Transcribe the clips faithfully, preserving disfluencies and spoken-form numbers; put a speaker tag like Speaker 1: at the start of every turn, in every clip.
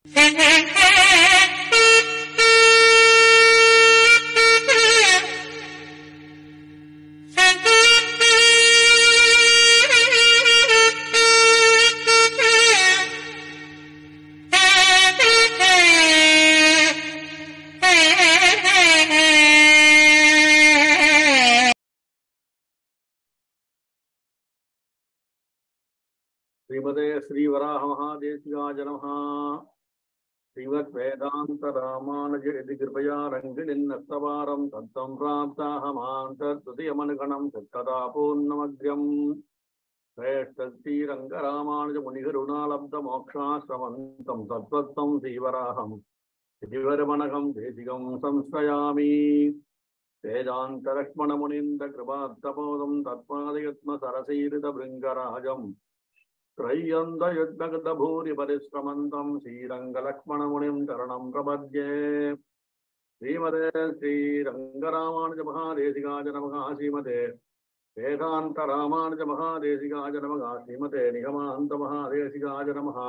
Speaker 1: श्रीमते श्रीवराह महादेशिकाय नमः। श्रीमद् वेदांत रामानुजयति कृपया रङ्गिणिन्नस्तवारं तत्त्वं प्राप्ताहमान्तर्तुतियमनुगणं तत्कदा पूर्णमग्र्यं श्रेष्ठश्रीरङ्गरामानुजमुनिगरुणालब्धमोक्षाश्रमन्तं तत्त्वं श्रीवराहं श्रीवरमणकं देशिकं संश्रयामि। वेदान्तलक्ष्मणमुनीन्द्रकृपात्तपोदं तत्पादयत्मसरसीरितभृङ्गराजम् त्रय्यन्तयुग्धभूरि परिश्रमन्तं श्रीरङ्गलक्ष्मणमुनिं चरणं प्रपद्ये। श्रीमते श्रीरङ्गरामानुज महादेशिकाय नमः। श्रीमते वेदांत रामानुज महादेशिकाय नमः। श्रीमते निगमान्त महादेशिकाय नमः।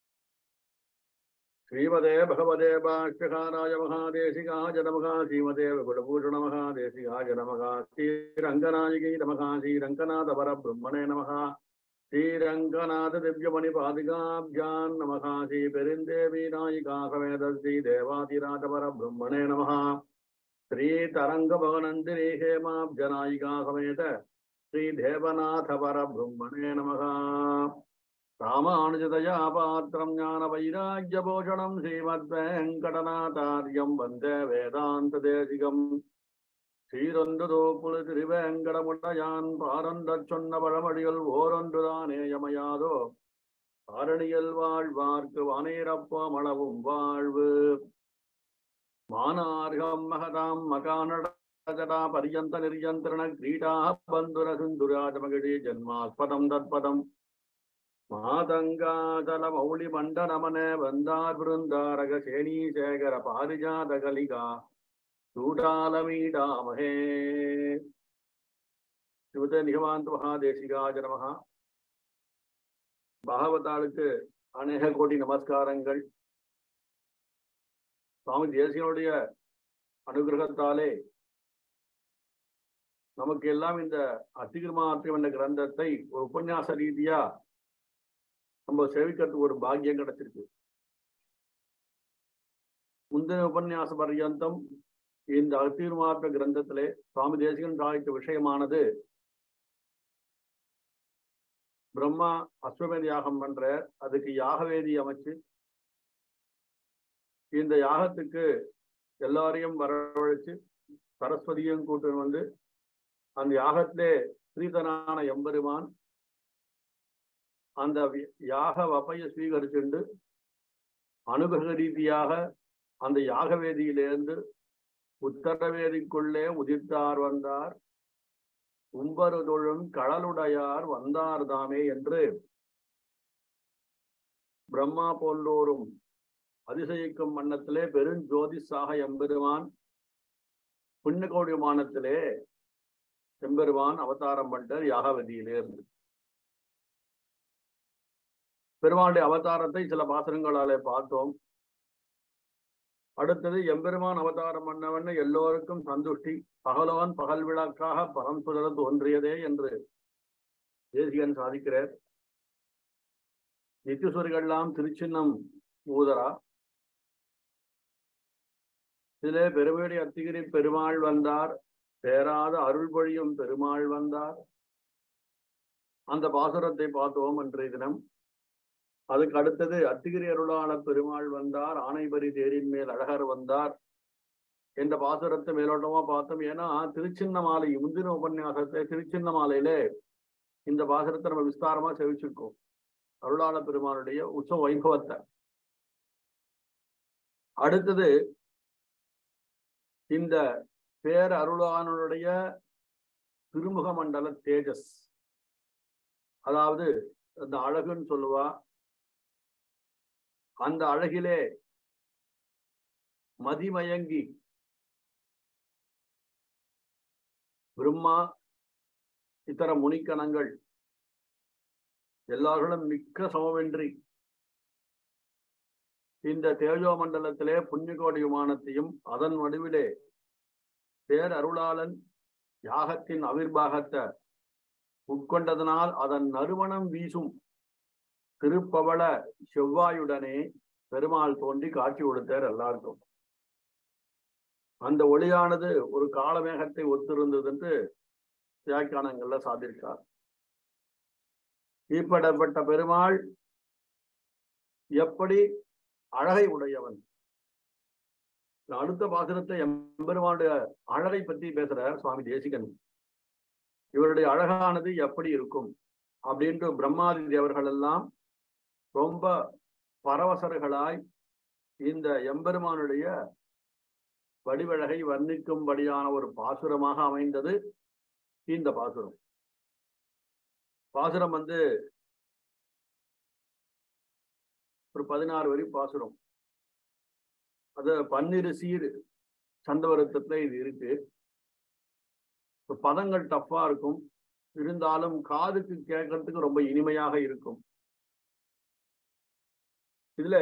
Speaker 1: श्रीमते भगवते भाष्यकाराय महादेशिकाय नमः। श्रीमते विपुलभूषण महादेशिकाय नमः। श्रीरङ्गनायिकै नमः। श्रीरङ्गनाथ परब्रह्मणे नमः। श्रीरङ्गनाथ दिव्यमणि पादिकाभ्यां नमः। श्री पेरिंदेवी नायिका समेत श्री देवादिराज परब्रह्मणे नमः। श्री तरंग भवनंदिनी हेमाब्जनायिका समेत श्री देवनाथ परब्रह्मणे नमः। रामानुजदया पात्रं ज्ञान वैराग्यभूषणं श्रीमद्वेङ्कटनाथार्यं वन्दे वेदान्तदेशिकम्। சீரொன்றுதோப்புழு திருவேங்கடமுடையான் பாரந்தற் சொன்ன பழமொழிகள் ஓரொன்றுதானே யமையாதோ ஆரணியல் வாழ்வார்க்கு வானேரப்பமளவும் வாழ்வு. மானார்கம் மகதாம் மகானடா பரியந்த நிர்யந்திரண கிரீடா பந்துர சிந்துராஜமகிழி ஜன்மாஸ்பதம் தத்பதம் மாதங்காதல மௌளி மண்டனமன வந்தார் பிருந்தாரக சேனி சேகர பாரிஜாத கலிகா चूडालमीडामहे। श्रीमते निगमान्त महादेशिकाय नमः। பாகவதாளுக்கு அநேக கோடி நமஸ்காரங்கள். சுவாமி தேசிகனுடைய அனுகிரகத்தாலே நமக்கு எல்லாம் இந்த அத்திகிரமாத்தியம் என்ற கிரந்தத்தை ஒரு உபன்யாச ரீதியா நம்ம சேவிக்கிறதுக்கு ஒரு பாக்கியம் கிடைச்சிருக்கு. முந்தின உபன்யாச பர்யந்தம் இந்த அத்திகிரமாத்திய கிரந்தத்திலே சுவாமி தேசிகன் சாதித்த விஷயமானது பிரம்மா அஸ்வமேத யாகம் பண்ற, அதுக்கு யாகவேதி அமைச்சு இந்த யாகத்துக்கு எல்லாரையும் வரவழைச்சு சரஸ்வதியும் கூட்டு வந்து அந்த யாகத்திலே ஸ்ரீதனான எம்பெருமான் அந்த யாக வபைய ஸ்வீகரிச்சுண்டு அனுகிரக ரீதியாக அந்த யாகவேதியிலிருந்து உத்தரவேதிக்குள்ளே உதிர்த்தார் வந்தார் உம்பரு தொழும் கடலுடையார் வந்தார் தாமே என்று பிரம்மா போன்றோரும் அதிசயிக்கும் வண்ணத்திலே பெருஞ்சோதிஷாக எம்பெருமான் புண்ணியகோடி விமானத்திலே எம்பெருமான் அவதாரம் பண்ணார் யாகவதியிலே இருந்து. பெருமாளுடைய அவதாரத்தை சில பாசனங்களாலே பார்த்தோம். அடுத்தது எம்பெருமான் அவதாரம் பண்ணவன்னு எல்லோருக்கும் சந்துஷ்டி, பகலவன் பகல் விளக்காக பரம்புதர தோன்றியதே என்று தேசிகன் சாதிக்கிறார். நித்தியசுவர்கள்லாம் திருச்சின்னம் ஊதரா, இதிலே பெருவேடி அத்திகிரி பெருமாள் வந்தார், பேராத அருள் பொழியும் பெருமாள் வந்தார். அந்த பாசுரத்தை பார்த்தோம் அன்றைய தினம். அதுக்கு அடுத்தது அத்திகிரி அருளாள பெருமாள் வந்தார், ஆனைபரி தேரின் மேல் அழகர் வந்தார் என்ற பாசுரத்தை மேலோட்டமா பார்த்தோம். ஏன்னா திருச்சின்னமாலை முந்தின உபன்யாசத்தை திருச்சின்னமாலையிலே இந்த பாசுரத்தை நம்ம விஸ்தாரமா செவிச்சிருக்கோம், அருளாள பெருமானுடைய உற்சவ வைபவத்தை. அடுத்தது இந்த பேர் அருளானுடைய திருமுக மண்டல தேஜஸ், அதாவது அந்த அழகுன்னு சொல்லுவா. அந்த அழகிலே மதிமயங்கி பிரம்மா இத்தர முனிக்கணங்கள் எல்லார்களும் மிக்க சமமின்றி இந்த தேஜோ மண்டலத்திலே புண்ணியகோடி விமானத்தையும் அதன் வடிவிலே பேர் அருளாளன் யாகத்தின் அவிர்வாகத்தை உட்கொண்டதனால் அதன் நறுமணம் வீசும் திருப்பவள செவ்வாயுடனே பெருமாள் தோன்றி காட்சி கொடுத்தார் எல்லாருக்கும். அந்த ஒளியானது ஒரு காலமேகத்தை ஒத்திருந்தது என்று வியாக்கியானங்கள்ல சாதித்தார். இப்படப்பட்ட பெருமாள் எப்படி அழகை உடையவன். அடுத்த பாசுரத்தை எம்பெருமானுடைய அழகை பற்றி பேசுறார் சுவாமி தேசிகன். இவருடைய அழகானது எப்படி இருக்கும் அப்படின்ட்டு பிரம்மாதி தேவர்கள் எல்லாம் ரொம்ப பரவசர்களாய் இந்த எம்பெருமானுடைய வடிவழகை வர்ணிக்கும்படியான ஒரு பாசுரமாக அமைந்தது இந்த பாசுரம். பாசுரம் வந்து ஒரு பதினாறு வரி பாசுரம். அது பன்னிரு சீர் சந்தவருத்தத்துல இது இருக்கு. பதங்கள் டஃப்பா இருக்கும், இருந்தாலும் காதுக்கு கேட்கறதுக்கு ரொம்ப இனிமையாக இருக்கும். இதுல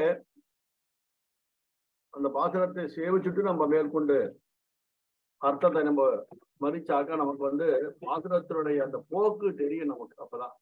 Speaker 1: அந்த பாசுரத்தை சேவிச்சுட்டு நம்ம மேற்கொண்டு அர்த்தத்தை நம்ம மதிச்சாக்க நமக்கு வந்து பாசுரத்தினுடைய அந்த போக்கு தெரியும் நமக்கு. அப்பதான்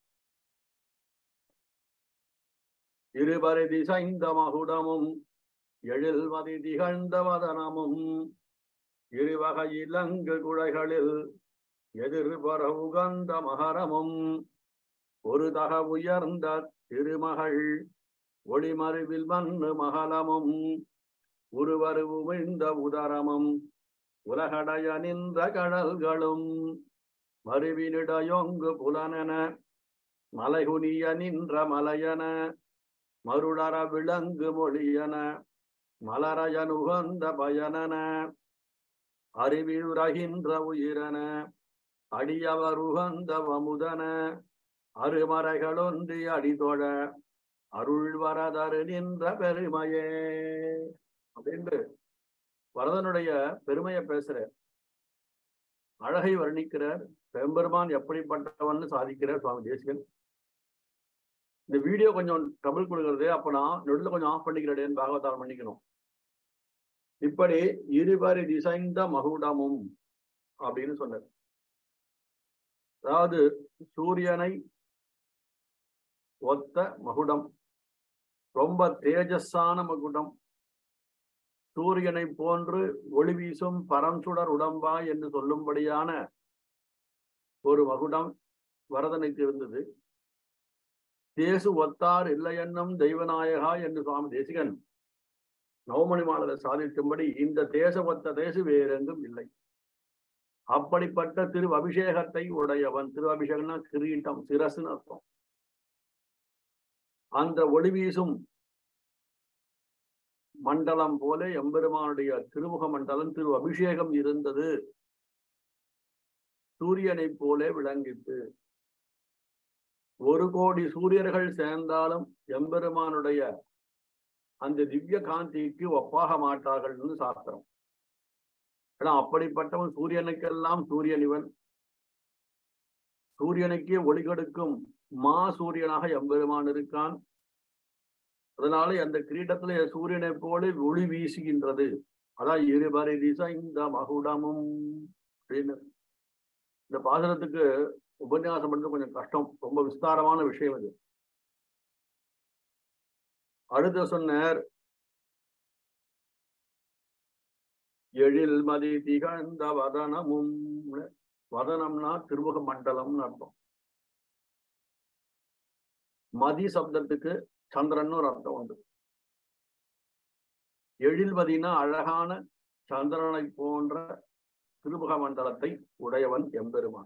Speaker 1: இருபறை திசைந்த மகுடமும் எழில்மதி திகழ்ந்த வதனமும் இருவகை இலங்கு குழைகளில் எதிர்பர உகந்த மகரமும் ஒரு தக உயர்ந்த திருமகள் ஒளிமருவில் மண்ணு மகளமும் உருவரு உமிழ்ந்த உதரமும் உலகடைய நின்ற கடல்களும் மருவினிடையொங்கு புலனென மலைகுனிய நின்ற மலையன மருடர விளங்கு மொழியன மலரயன் உகந்த பயனன அறிவியுறகின்ற உயிரன அடியவர் உகந்த வமுதன அருமறைகளொன்றி அடிதொழ அருள் வரதரு நின்ற பெருமையே அப்படின்ட்டு வரதனுடைய பெருமையை பேசுற, அழகை வர்ணிக்கிறார். பெரும்பெருமான் எப்படிப்பட்டவன் சாதிக்கிறார் சுவாமி தேசிகன். இந்த வீடியோ கொஞ்சம் ட்ரபிள் கொடுக்கறது, அப்ப நான் நொடில கொஞ்சம் ஆஃப் பண்ணிக்கிறேன், பாகவதாரம் பண்ணிக்கணும். இப்படி இருபரி திசைந்த மகுடமும் அப்படின்னு சொன்னார். அதாவது சூரியனை ஒத்த மகுடம், ரொம்ப தேஜஸான மகுடம், சூரியனை போன்று ஒளி வீசும் பரம்சுடர் உடம்பா என்று சொல்லும்படியான ஒரு மகுடம் வரதனுக்கு இருந்தது. தேசு ஒத்தார் இல்லை என்னும் தெய்வநாயகா என்று சுவாமி தேசிகன் நவமணி மாலை சாதிக்கும்படி இந்த தேச ஒத்த தேசு வேறெங்கும் இல்லை. அப்படிப்பட்ட திரு அபிஷேகத்தை உடையவன். திரு அபிஷேகம்னா கிரீட்டம், சிரசுன்னு அர்த்தம். அந்த ஒளி வீசும் மண்டலம் போல எம்பெருமானுடைய திருமுக மண்டலம் திரு அபிஷேகம் இருந்தது. சூரியனை போல விளங்கிட்டு ஒரு கோடி சூரியர்கள் சேர்ந்தாலும் எம்பெருமானுடைய அந்த திவ்ய காந்திக்கு ஒப்பாக மாட்டார்கள் சாஸ்திரம். ஏன்னா அப்படிப்பட்டவன் சூரியனுக்கெல்லாம் சூரியன் இவன். சூரியனுக்கே ஒளி கொடுக்கும் மா சூரியனாக எம்பெருமான் இருக்கான். அதனால அந்த கிரீடத்துல சூரியனை போல ஒளி வீசுகின்றது. அதான் இருபறை திசைந்த மகுடமும் அப்படின்னு. இந்த பாசுரத்துக்கு உபன்யாசம் பண்றது கொஞ்சம் கஷ்டம், ரொம்ப விஸ்தாரமான விஷயம் இது. அடுத்த சொன்னார் எழில் மதி திகழ்ந்த வதனமும். வதனம்னா திருமுக மண்டலம்னு அர்த்தம். மதி சப்தத்துக்கு சந்திரன் ஒரு அர்த்தம் உண்டு. எழில்மதினா அழகான சந்திரனை போன்ற திருமுக மண்டலத்தை உடையவன் எம்பெருமான்.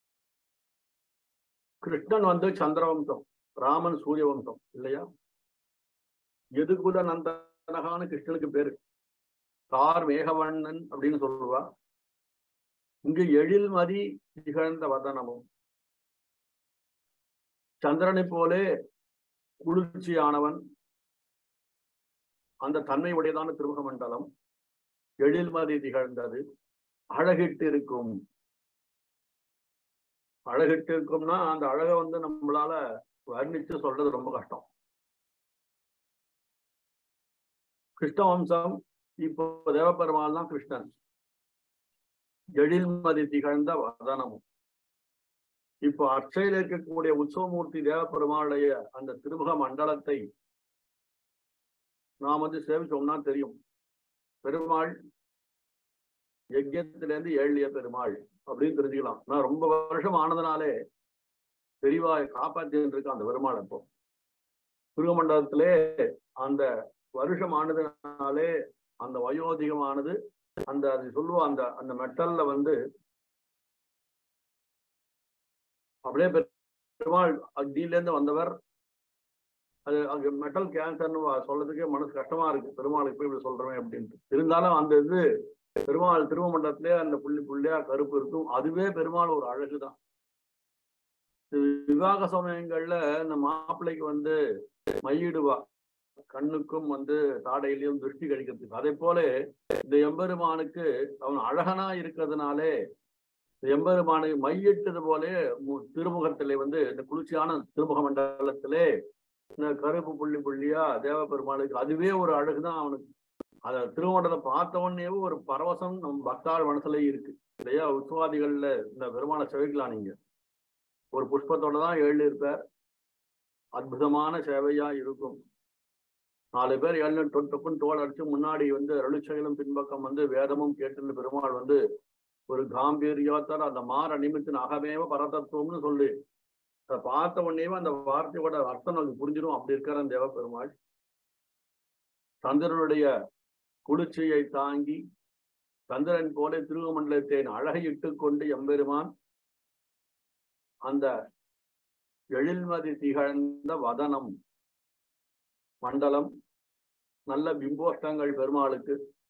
Speaker 1: கிருஷ்ணன் வந்து சந்திரவம்சம், ராமன் சூரிய வம்சம் இல்லையா? எதுகுல நந்தனகான கிருஷ்ணனுக்கு பேரு. தார் மேகவண்ணன் அப்படின்னு சொல்லுவா. இங்கு எழில்மதி திகழ்ந்த வதனமும், சந்திரனை போலே குளிர்ச்சியானவன், அந்த தன்மை உடையதான திருமுக மண்டலம் எழில்மதி திகழ்ந்தது. அழகிட்டு இருக்கும். அழகிட்டு இருக்கும்னா அந்த அழகை வந்து நம்மளால வர்ணிச்சு சொல்றது ரொம்ப கஷ்டம். கிருஷ்ண வம்சம். இப்போ தேவபெருமாள் தான் கிருஷ்ணன். எழில்மதி திகழ்ந்த வதனமும். இப்போ அர்ச்சையில் இருக்கக்கூடிய உற்சவமூர்த்தி தேவபெருமாளுடைய அந்த திருமுக மண்டலத்தை நாம் வந்து சேவிச்சோம்னா தெரியும். பெருமாள் யஜ்யத்திலேருந்து ஏழிய பெருமாள் அப்படின்னு தெரிஞ்சுக்கலாம். நான் ரொம்ப வருஷம் ஆனதுனாலே பெரியவா காப்பாற்றின்னு இருக்கு அந்த பெருமாள். அப்போ திருமண்டலத்திலே அந்த வருஷம் ஆனதுனாலே அந்த வயோதிகமானது அந்த அது சொல்லுவோம் அந்த அந்த மெட்டல்ல வந்து அப்படியே பெருமாள் அக்னியிலேருந்து வந்தவர். அது அங்க மெட்டல் கேன்சர்னு சொல்றதுக்கே மனசு கஷ்டமா இருக்கு. பெருமாளுக்கு போய் இப்படி சொல்றேன் அப்படின்ட்டு. இருந்தாலும் அந்த இது பெருமாள் திருமண்டலத்திலே அந்த புள்ளி புள்ளியா கருப்பு இருக்கும். அதுவே பெருமாள் ஒரு அழகுதான். விவாக சமயங்கள்ல இந்த மாப்பிள்ளைக்கு வந்து மையிடுவா, கண்ணுக்கும் வந்து தாடையிலையும் திருஷ்டி கழிக்கிறதுக்கு. அதே போல இந்த எம்பெருமானுக்கு அவன் அழகனா இருக்கிறதுனாலே எம்பெருமானை மையிட்டது போலே திருமுகத்திலே வந்து இந்த குளிர்ச்சியான திருமுக மண்டலத்திலே இந்த கருப்பு புள்ளி புள்ளியா தேவ பெருமாளுக்கு அதுவே ஒரு அழகுதான் அவனுக்கு. அத திருமண்டலம் பார்த்த உடனே ஒரு பரவசம் நம் பக்தாள் மனசுல இருக்கு இல்லையா. உற்சவாதிகள்ல இந்த பெருமானை செவிக்கலாம். நீங்க ஒரு புஷ்பத்தோட தான் எழுதி இருப்பார். அற்புதமான சேவையா இருக்கும். நாலு பேர் ஏழு டொப்புன்னு தோல் அடிச்சு முன்னாடி வந்து அருளிச்செயலும் பின்பக்கம் வந்து வேதமும் கேட்டு பெருமாள் வந்து ஒரு காம்பீரியத்தால் அந்த மாற நிமித்தின் அகமேவ பரதத்துவம்னு சொல்லி அதை பார்த்த உடனே அந்த வார்த்தையோட அர்த்தம் நமக்கு புரிஞ்சிடும். அப்படி இருக்கிற தேவ பெருமாள் சந்திரனுடைய குளிர்ச்சியை தாங்கி சந்திரன் போல திருவமண்டலத்தை அழகையிட்டு கொண்டு எம்பெருமான் அந்த எழில்மதி திகழ்ந்த வதனம் மண்டலம் நல்ல பிம்போஷ்டங்கள் பெருமாளுக்கு.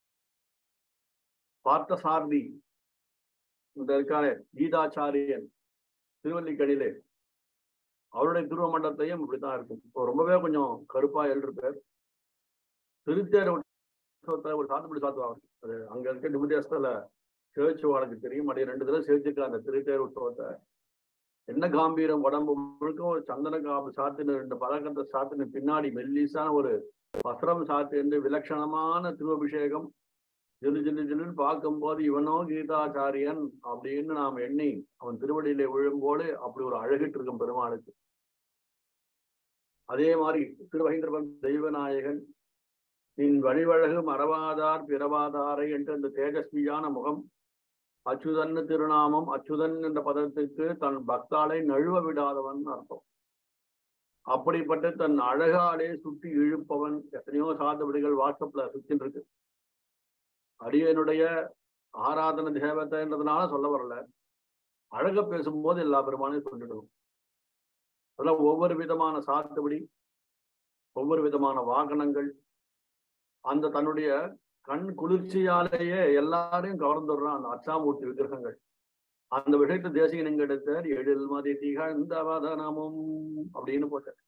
Speaker 1: பார்த்த சாரதி இந்த இருக்காரு கீதாச்சாரியன் திருவல்லிக்கணிலே அவருடைய துருவ மண்டலத்தையும் இப்படித்தான் இருக்கும். இப்போ ரொம்பவே கொஞ்சம் கருப்பா எழுதிருப்பார். திருத்தேர் உற்சவத்துல ஒரு சாத்துப்படி சாத்துவாங்க. அது அங்க இருக்க நிமிதியஸ்தில சேவிச்சுவாளுக்கு தெரியும். அப்படியே ரெண்டு தடவை சேவிச்சுக்கலாம் அந்த திருத்தேர் உற்சவத்தை. என்ன காம்பீரம், உடம்பு முழுக்க ஒரு சந்தன காப்பு சாத்தின ரெண்டு பதக்கத்தை சாத்தின பின்னாடி மெல்லிசான ஒரு வஸ்திரம் சாத்தின்னு விலட்சணமான திருவபிஷேகம். ஜில்லு ஜில்லு ஜில்லுன்னு பார்க்கும்போது இவனோ கீதாச்சாரியன் அப்படின்னு நாம் எண்ணி அவன் திருவடியிலே விழும்போது அப்படி ஒரு அழகிட்டு இருக்கும் பெருமாளுக்கு. அதே மாதிரி திருவகீந்திரபன் தெய்வநாயகன் நின் வழிவழகு மறவாதார் பிறவாதாரை என்ற இந்த தேஜஸ்வியான முகம், அச்சுதன் திருநாமம், அச்சுதன் என்ற பதத்துக்கு தன் பக்தாலை நழுவ விடாதவன் அர்த்தம். அப்படிப்பட்ட தன் அழகாலே சுற்றி இழுப்பவன். எத்தனையோ சாதபடிகள் வாட்ஸ்அப்ல சுத்தின்னு இருக்கு. அடியனுடைய ஆராதன தேவத்தைன்றதுனால சொல்ல வரல, அழக பேசும்போது எல்லா பெருமானையும் சொல்லிடணும். அதெல்லாம் ஒவ்வொரு விதமான சாத்துபடி, ஒவ்வொரு விதமான வாகனங்கள், அந்த தன்னுடைய கண் குளிர்ச்சியாலேயே எல்லாரையும் கவர்ந்துடுறான் அந்த அச்சாமூர்த்தி விக்கிரகங்கள். அந்த விஷயத்தை தேசிகன் எடுத்தார். எழில் மதி திகழ்ந்த வதனமும் அப்படின்னு போட்டார்.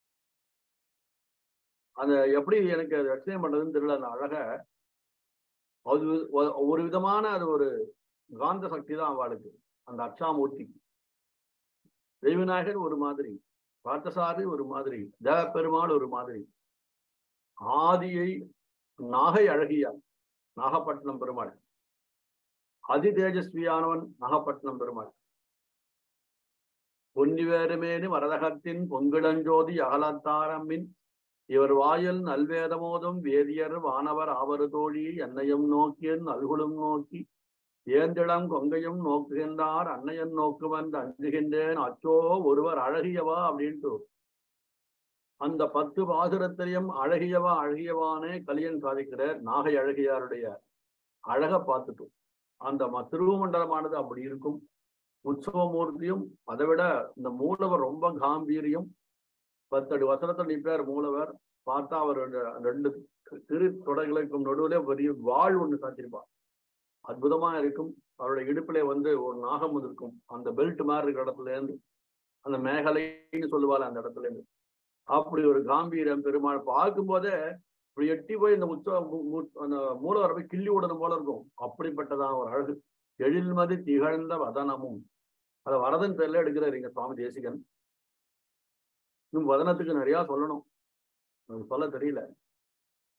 Speaker 1: அந்த எப்படி எனக்கு அது எக்ஸ்பிளைன் பண்றதுன்னு தெரியல. அந்த அழக அது ஒரு விதமான அது ஒரு காந்த சக்தி தான் அவளுக்கு. அந்த அச்சாமூர்த்தி தெய்வநாயகர் ஒரு மாதிரி, பார்த்தசாரி ஒரு மாதிரி, தேவ பெருமாள் ஒரு மாதிரி, ஆதியை நாகை அழகியார் நாகப்பட்டினம் பெருமாள், அதி தேஜஸ்வியானவன் நாகப்பட்டினம் பெருமாள், பொன்னிவேறுமேனு வரதகத்தின் பொங்கிடஞ்சோதி அகலத்தாரம்பின் இவர் வாயில் நல்வேதமோதும் வேதியர் வானவர் ஆவரு தோழி என்னையும் நோக்கியன் அல்குளும் நோக்கி ஏந்திளம் கொங்கையும் நோக்குகின்றார் அன்னையன் நோக்குவன் அஞ்சுகின்றேன் அச்சோ ஒருவர் அழகியவா அப்படின்ட்டு அந்த பத்து பாசுரத்திலையும் அழகியவா அழகியவானே கலியன் சாதிக்கிறார். நாகை அழகியாருடைய அழக பார்த்துட்டோம். அந்த திருவமண்டலமானது அப்படி இருக்கும். உற்சவமூர்த்தியும் அதை விட இந்த மூலவர் ரொம்ப காம்பீரியம். பத்தடி வசனத்தில் நிற்பார் மூலவர். பார்த்தா அவர் ரெண்டு திரு தொடைகளுக்கும் நடுவிலே பெரிய வாழ் ஒண்ணு சாத்திருப்பார். அற்புதமா இருக்கும். அவருடைய இடுப்பிலே வந்து ஒரு நாகம் இருக்கும். அந்த பெல்ட் மாதிரி இருக்கிற இடத்துல இருந்து அந்த மேகலைன்னு சொல்லுவாள் அந்த இடத்துல இருந்து அப்படி ஒரு காம்பீரம் பெருமாள் பார்க்கும் போதே இப்படி எட்டி போய் இந்த உற்சவ அந்த மூலவரை போய் கிள்ளி விடணும் போல இருக்கும். அப்படிப்பட்டதான் ஒரு அழகு. எழில்மதி திகழ்ந்த வதனமும். அதை வரதன் பேர்ல எடுக்கிறார் இங்க சுவாமி தேசிகன். இன்னும் வதனத்துக்கு நிறைய சொல்லணும், சொல்ல தெரியல.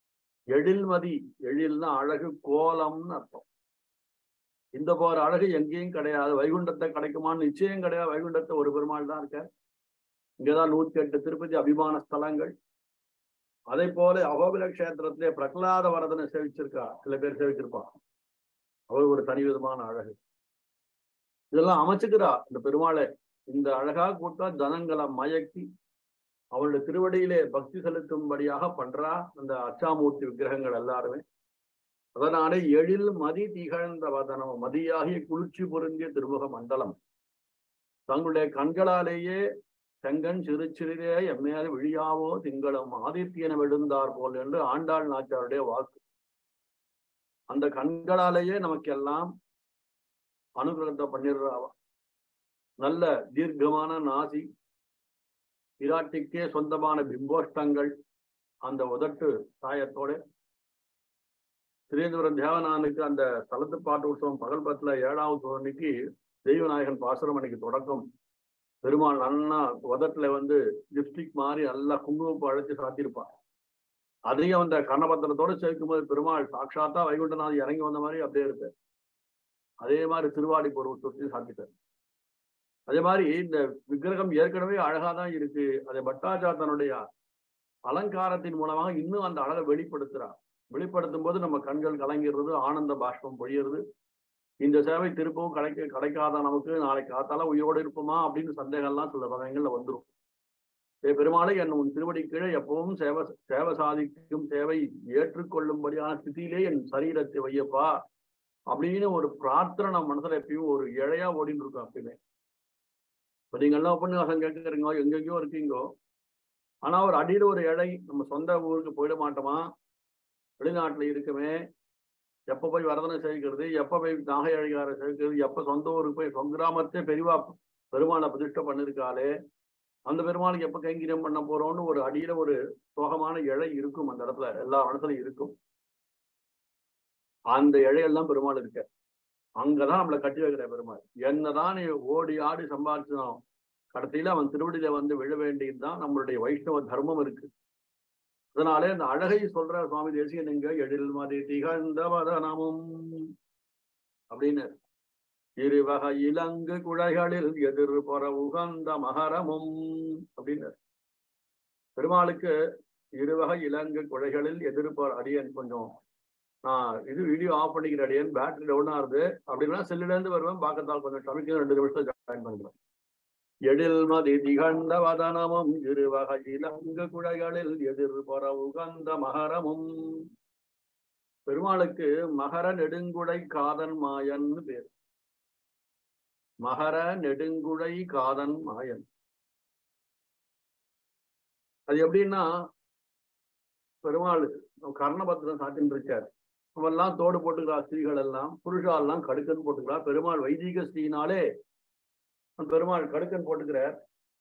Speaker 1: எழில்மதி, எழில்னா அழகு, கோலம்னு அர்த்தம். இந்த போற அழகு எங்கேயும் கிடையாது. வைகுண்டத்தை கிடைக்குமான்னு நிச்சயம் கிடையாது. வைகுண்டத்தை ஒரு பெருமாள் தான் இருக்க. இங்கதான் நூத்தி எட்டு திருப்பதி அபிமான ஸ்தலங்கள். அதே போல அகோபில கஷேத்திரத்திலே பிரகலாத வரதனை சேவிச்சிருக்கா, சில பேர் சேவிச்சிருப்பா. அவர் ஒரு தனி விதமான அழகு. இதெல்லாம் அமைச்சுக்கிறா இந்த பெருமாளை. இந்த அழகா கூட்டா ஜனங்களை மயக்கி அவளுடைய திருவடியிலே பக்தி செலுத்தும்படியாக பண்றா அந்த அச்சாமூர்த்தி விக்கிரகங்கள் எல்லாருமே. அதனாலே எழில் மதி திகழ்ந்த வதனம், மதியாகிய குளிர்ச்சி பொருந்திய திருமுக மண்டலம். தங்களுடைய கண்களாலேயே செங்கன் சிறு சிறிதே எம்மையாவது விழியாவோ திங்களும் ஆதித்யன விழுந்தார் போல் என்று ஆண்டாள் நாச்சாருடைய வாக்கு. அந்த கண்களாலேயே நமக்கு எல்லாம் அனுகிரகத்தை பண்ணிடுறாவா. நல்ல தீர்க்கமான நாசி, பிராட்டிக்கே சொந்தமான பிம்போஷ்டங்கள், அந்த உதட்டு சாயத்தோட திரேந்திரன் தேவனானுக்கு அந்த ஸ்தலத்து பாட்டு உற்சவம் பகல் பத்துல ஏழாவது அன்னைக்கு தெய்வநாயகன் பாசுரம் அன்னைக்கு தொடக்கம். பெருமாள் நல்லா உதட்டுல வந்து லிப்ஸ்டிக் மாதிரி நல்லா குங்குமப்பு அழைச்சு சாத்திருப்பான். அதையும் அந்த கர்ணபத்திரத்தோட சேர்க்கும் போது பெருமாள் சாட்சாத்தா வைகுண்டநாதி இறங்கி வந்த மாதிரி அப்படியே இருக்கு. அதே மாதிரி திருவாடி பொருள் சுற்றி சாத்திட்டார். அதே மாதிரி இந்த விக்கிரகம் ஏற்கனவே அழகாதான் இருக்கு. அதை பட்டாச்சாத்தனுடைய அலங்காரத்தின் மூலமாக இன்னும் அந்த அழகை வெளிப்படுத்துறார். வெளிப்படுத்தும் போது நம்ம கண்கள் கலங்கிறது, ஆனந்த பாஷ்பம் பொழியிறது. இந்த சேவை திருப்பவும் கிடைக்க கிடைக்காத நமக்கு நாளைக்கு காத்தால உயிரோடு இருப்போமா அப்படின்னு சந்தேகம்லாம் சில பதங்கள்ல வந்துடும். பெருமாளை என் உன் திருவடி கீழே எப்பவும் சேவை சேவை சாதிக்கும் சேவை ஏற்றுக்கொள்ளும்படியான ஸ்திதியிலே என் சரீரத்தை வையப்பா அப்படின்னு ஒரு பிரார்த்தனை நம்ம மனசுல எப்பயும் ஒரு இழையா ஓடின்னு இருக்கும். அப்பயுமே இப்ப நீங்க எல்லாம் உபன்யாசம் கேட்குறீங்க, எங்கெங்கயோ இருக்கீங்கோ. ஆனா ஒரு அடியில ஒரு இழை, நம்ம சொந்த ஊருக்கு போயிட மாட்டோமா, வெளிநாட்டுல இருக்குமே, எப்ப போய் வரதனை சேவிக்கிறது, எப்ப போய் நாகை அழகார சேவிக்கிறது, எப்ப சொந்த ஊருக்கு போய் சொங்கிராமத்தே பெரிவா பெருமாளை பிரதிஷ்டை பண்ணிருக்காளே, அந்த பெருமாளுக்கு எப்ப கைங்கரியம் பண்ண போறோம்னு ஒரு அடியில ஒரு சோகமான இழை இருக்கும். அந்த இடத்துல எல்லா இடத்துலயும் இருக்கும். அந்த இழையெல்லாம் பெருமாள் இருக்க. அங்கதான் நம்மளை கட்டி வைக்கிற பெருமாள். என்னதான் நீ ஓடி ஆடி சம்பாதிச்சோம், கடைசியில அவன் திருவடியில வந்து விழ வேண்டியதுதான் நம்மளுடைய வைஷ்ணவ தர்மம் இருக்கு. அதனாலே அந்த அழகை சொல்ற சுவாமி தேசிகன் எங்க எழில் மதி திகழ்ந்த வதனமும் அப்படின்னு இருவகை இலங்கு குழைகளில் எதிர் பொற உகந்த மகரமும் அப்படின்னு பெருமாளுக்கு இருவகை இலங்கு குழைகளில் எதிர்பார அடியன் கொஞ்சம் நான் இது வீடியோ ஆஃப் பண்ணிக்கிற அடியன் பேட்டரி டவுனா இருக்கு அப்படின்னா செல்லுல இருந்து வருவேன். பார்க்கத்தால் கொஞ்சம் சமைக்க ரெண்டு நிமிஷம் ஜாயின் பண்ணிக்கிறேன். எழில் மதி திகழ்ந்த வதனமும் இருவகை இலங்கு குழைகளில் எதிர் பொற உகந்த மகரமும். பெருமாளுக்கு மகர நெடுங்குடை காதன் மாயன்னு பேர். மகர நெடுங்குடை காதன் மாயன். அது எப்படின்னா, பெருமாள் கர்ணபத்திரம் சாத்தின்னு இருக்கார். அவெல்லாம் தோடு போட்டுக்கிறா, ஸ்திரீகள் எல்லாம் புருஷால் எல்லாம் கடுக்கன் போட்டுக்கிறா. பெருமாள் வைதிக ஸ்திரீனாலே பெருமாள் கடுக்கன் போட்டுக்கிறார்.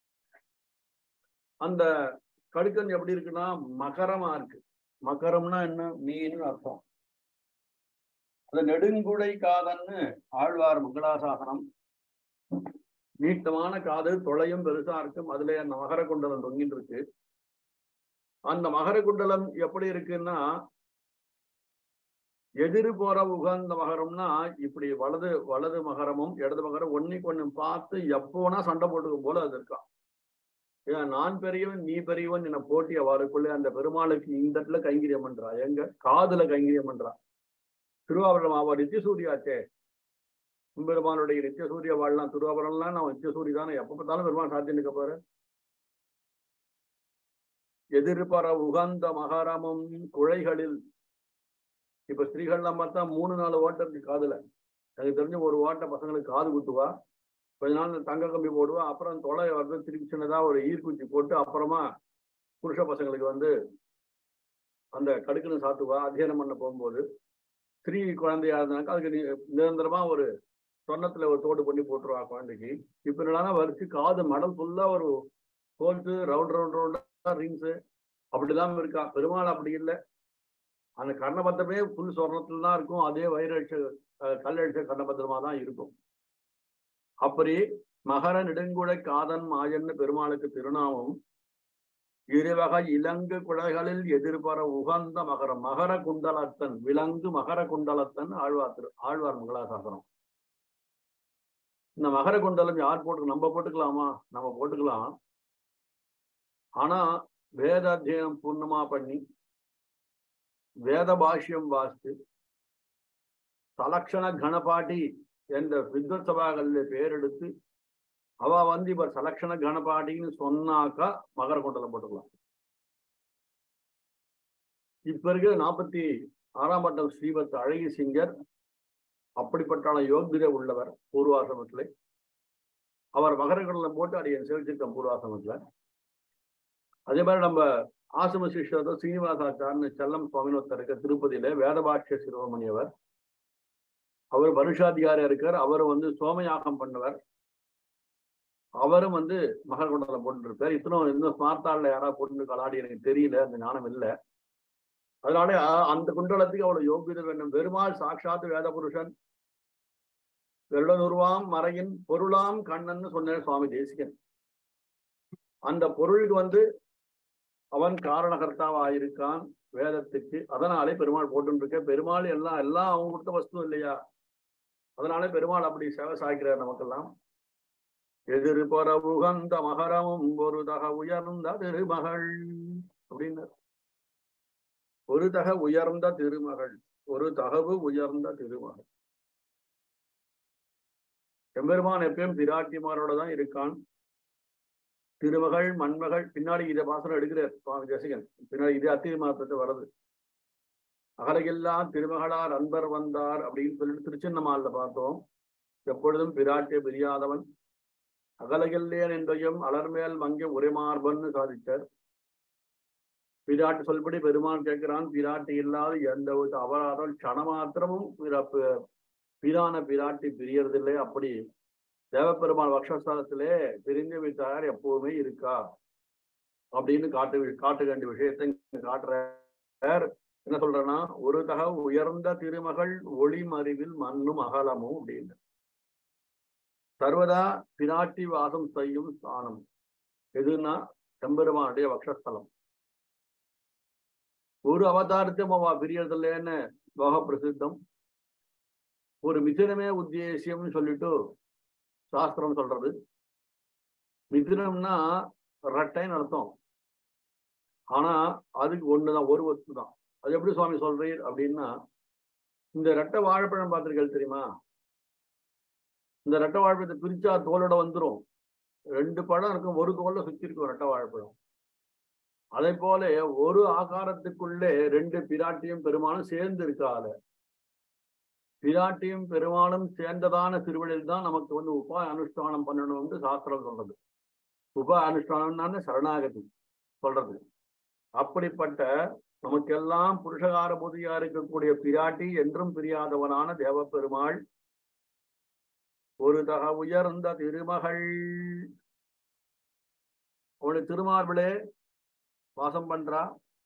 Speaker 1: அந்த கடுக்கன் எப்படி இருக்குன்னா மகரமா இருக்கு. மகரம்னா என்ன, மீன் அர்த்தம். அந்த நெடுங்குடை காதன்னு ஆழ்வார் மங்களாசாசனம். நீட்டமான காது, தொலையும் பெருசா இருக்கும். அதுல அந்த மகர குண்டலம் தொங்கிட்டு இருக்கு. அந்த மகர குண்டலம் எப்படி இருக்குன்னா எதிர் போற உகந்த மகரம்னா இப்படி வலது வலது மகரமும் இடது மகரம் ஒன்னைக்கு ஒண்ணு பார்த்து எப்போனா சண்டை போட்டுக்கும் போல அது இருக்கான். ஏன் நான் பெரியவன் நீ பெரியவன் என போட்டி அவருக்குள்ளே அந்த பெருமாளுக்கு இந்த இடத்துல கைங்கரியம் பண்றா, எங்க காதுல கைங்கரியம் பண்றா. திருவாபுரம் அவ நித்திய சூரியாச்சே. பெருமானுடைய நித்திய சூரிய வாழலாம். திருவாபுரம்லாம் நான் நித்திய சூரிய தானே, எப்ப பார்த்தாலும் பெருமாள் சாத்தின்னு பாரு. எதிர்பற உகந்த மகரமும் குழைகளில். இப்ப ஸ்திரீகள்லாம் பார்த்தா மூணு நாலு ஓட்டை இருக்கு காதுல. எனக்கு தெரிஞ்ச ஒரு ஓட்டை பசங்களுக்கு காது குத்துவா, கொஞ்ச நாள் தங்க கம்பி போடுவா, அப்புறம் தொலை வந்து திருப்பி சின்னதா ஒரு ஈர்க்குச்சி போட்டு அப்புறமா புருஷ பசங்களுக்கு வந்து அந்த கடுக்குன்னு சாத்துவா. அத்தியனம் பண்ண போகும்போது ஸ்திரீ குழந்தையா இருந்தாக்கா அதுக்கு நிரந்தரமா ஒரு சொன்னத்துல ஒரு தோடு பண்ணி போட்டுருவா குழந்தைக்கு. இப்ப என்னன்னா வரிச்சு காது மடம் ஃபுல்லா ஒரு ஹோல்ஸு, ரவுண்ட் ரவுண்ட் ரவுண்டா ரிங்ஸு அப்படிதான் இருக்கா. பெருமாள் அப்படி இல்லை. அந்த கர்ணபத்திரமே புல் சொர்ணத்துல தான் இருக்கும். அதே வைரட்ச கல்லழிச்ச கர்ணபத்திரமா தான் இருக்கும். அப்படி மகர நெடுங்குடை காதன் மாயன்னு பெருமாளுக்கு திருநாமம். இருவகை இலங்கு குடைகளில் எதிர்பர உகந்த மகர மகர குண்டலத்தன் விலங்கு மகர குண்டலத்தன் ஆழ்வார் திரு ஆழ்வார் மங்களாசாசனம். இந்த மகர குண்டலம் யார் போட்டு நம்ம போட்டுக்கலாமா? நம்ம போட்டுக்கலாம். ஆனா வேத அத்தியனம் பூர்ணமா பண்ணி வேத பாஷ்யம் வாசித்து சலக்ஷண கணபாட்டி என்ற வித்வத் சபாக்களில் பேர் எடுத்து அவ வந்து இப்ப சலக்ஷண கணபாட்டின்னு சொன்னாக்கா மகர குண்டலம் போட்டுக்கலாம். இப்ப இருக்கிற நாற்பத்தி ஆறாம் பட்டம் ஸ்ரீவத் அழகி சிங்கர் அப்படிப்பட்ட யோகிதை உள்ளவர் பூர்வாசிரமத்திலே. அவர் மகர குண்டலம் போட்டு அடைய சேவிச்சிருக்கோம் பூர்வாசிரமத்துல. அதே மாதிரி நம்ம ஆசிரம சிஷ்யர் சீனிவாசாச்சார்னு செல்லம் சுவாமினொத்தர் இருக்க திருப்பதியில வேதபாட்சிய சிரோமணி அவர். அவர் வருஷாதிகாரியா இருக்கார். அவர் வந்து சோமயாகம் பண்ணவர். அவரும் வந்து மகர குண்டலம் போட்டுருப்பார். இத்தனும் இன்னும் ஸ்மார்த்தாள்ல யாராவது போட்டு கலாடி எனக்கு தெரியல, அந்த ஞானம் இல்லை. அதனால அந்த குண்டலத்துக்கு அவ்வளவு யோகியதை வேண்டும். பெருமாள் சாட்சாத் வேத புருஷன், வெள்ளனுருவாம் மறையின் பொருளாம் கண்ணன்னு சொன்ன சுவாமி தேசிகன். அந்த பொருளுக்கு வந்து அவன் காரணகர்த்தாவா இருக்கான் வேதத்துக்கு. அதனாலே பெருமாள் போட்டுருக்க. பெருமாள் எல்லாம் எல்லாம் அவங்க கொடுத்த வஸ்து இல்லையா? அதனால பெருமாள் அப்படி சேவை சாய்க்கிறார் நமக்கெல்லாம். எதிர்பர உகந்த மகரமும் ஒரு தக உயர்ந்த திருமகள் அப்படின்னார். ஒரு தக உயர்ந்த திருமகள், ஒரு தகவு உயர்ந்த திருமகள். எம்பெருமான் எப்பயும் பிராட்டிமாரோட தான் இருக்கான். திருமகள் மண்மகள் பின்னாடி இதை பாசனம் எடுக்கிறார் சுவாமி தேசிகன். பின்னாடி இது அத்திய மாத்திரத்தை வருது. அகலையெல்லாம் திருமகளார் அன்பர் வந்தார் அப்படின்னு சொல்லிட்டு திருச்சின்னமால்ல பார்த்தோம். எப்பொழுதும் பிராட்டிய பிரியாதவன் அகலையல்லேன் என்றையும் அலர்மேல் மங்கை உரைமார்பன்னு சாதித்தார். பிராட்டி சொல்படி பெருமான் கேட்கிறான். பிராட்டி இல்லாத எந்த ஒரு அபராதம் க்ஷணமாத்திரமும் பிரான பிராட்டி பிரியறதில்லை. அப்படி தேவப்பெருமாள் வக்ஷஸ்தலத்திலே பிரிந்து வைத்தார் எப்போதுமே இருக்கா அப்படின்னு காட்டு காட்ட வேண்டிய விஷயத்தை காட்டுறார். என்ன சொல்றேன்னா, ஒரு தக உயர்ந்த திருமகள் ஒளிமறிவில் மண்ணும் அகலமும் அப்படின்னு சர்வதா பிராட்டி வாசம் செய்யும் ஸ்தானம் எதுன்னா செம்பெருமானுடைய வக்ஷஸ்தலம். ஒரு அவதாரத்தையும் அவ பிரியறதில்லைன்னு லோக பிரசித்தம். ஒரு மிதினமே உத்தேசியம்னு சொல்லிட்டு சாஸ்திரம் சொல்றது. மிதினம்னா ரெட்டைன்னு அர்த்தம். ஆனா அதுக்கு ஒண்ணுதான், ஒரு வஸ்து தான். அது எப்படி சுவாமி சொல்றீர் அப்படின்னா, இந்த ரெட்டை வாழைப்பழம் பார்த்திருக்கீர்கள் தெரியுமா? இந்த ரெட்டை வாழைப்பழத்தை பிரிச்சா தோலோட வந்துடும். ரெண்டு பழம் இருக்கும், ஒரு தோல்ல சுத்தி இருக்கும் ரெட்டை வாழைப்பழம். அதே போல ஒரு ஆகாரத்துக்குள்ளே ரெண்டு பிராட்டியும் பெருமாளும் சேர்ந்து இருக்காத. பிராட்டியும் பெருமாளும் சேர்ந்ததான திருவழியில் தான் நமக்கு வந்து உப அனுஷ்டானம் பண்ணணும்னு சாஸ்திரம் சொல்றது. உப அனுஷ்டானம்னான்னு சரணாகதி சொல்றது. அப்படிப்பட்ட நமக்கெல்லாம் புருஷகார புதியா இருக்கக்கூடிய பிராட்டி என்றும் பிரியாதவனான தேவ பெருமாள் ஒரு தக உயர்ந்த திருமகள். அவனுடைய திருமார்பிலே வாசம் பண்றா.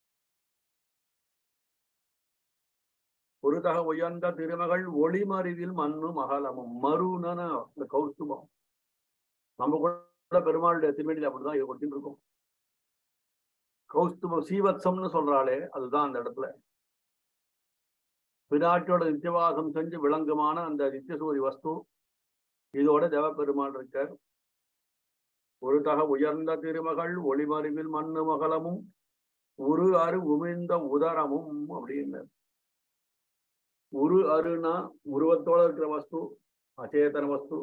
Speaker 1: ஒரு தக உயர்ந்த திருமகள் ஒளிமறிவில் மண்ணும் அகலமும். மருனன இந்த கௌஸ்துபம். நம்ம கூட பெருமாளுடைய திருமணியில் அப்படிதான் இது கொடுத்துட்டு இருக்கோம். கௌஸ்துபம் சீவத்சம்னு சொல்றாளே, அதுதான் அந்த இடத்துல பிராட்டியோட நித்தியவாசம் செஞ்சு விளங்குமான அந்த நித்தியசூரி வஸ்து. இதோட தேவ பெருமாள் இருக்கார். ஒரு தக உயர்ந்த திருமகள் ஒளிமறிவில் மண்ணு மகளமும் ஒரு அரு உமிழ்ந்த உதரமும் அப்படின்னு. உரு அருனா உருவத்தோட இருக்கிற வஸ்து, அச்சேதன வஸ்து.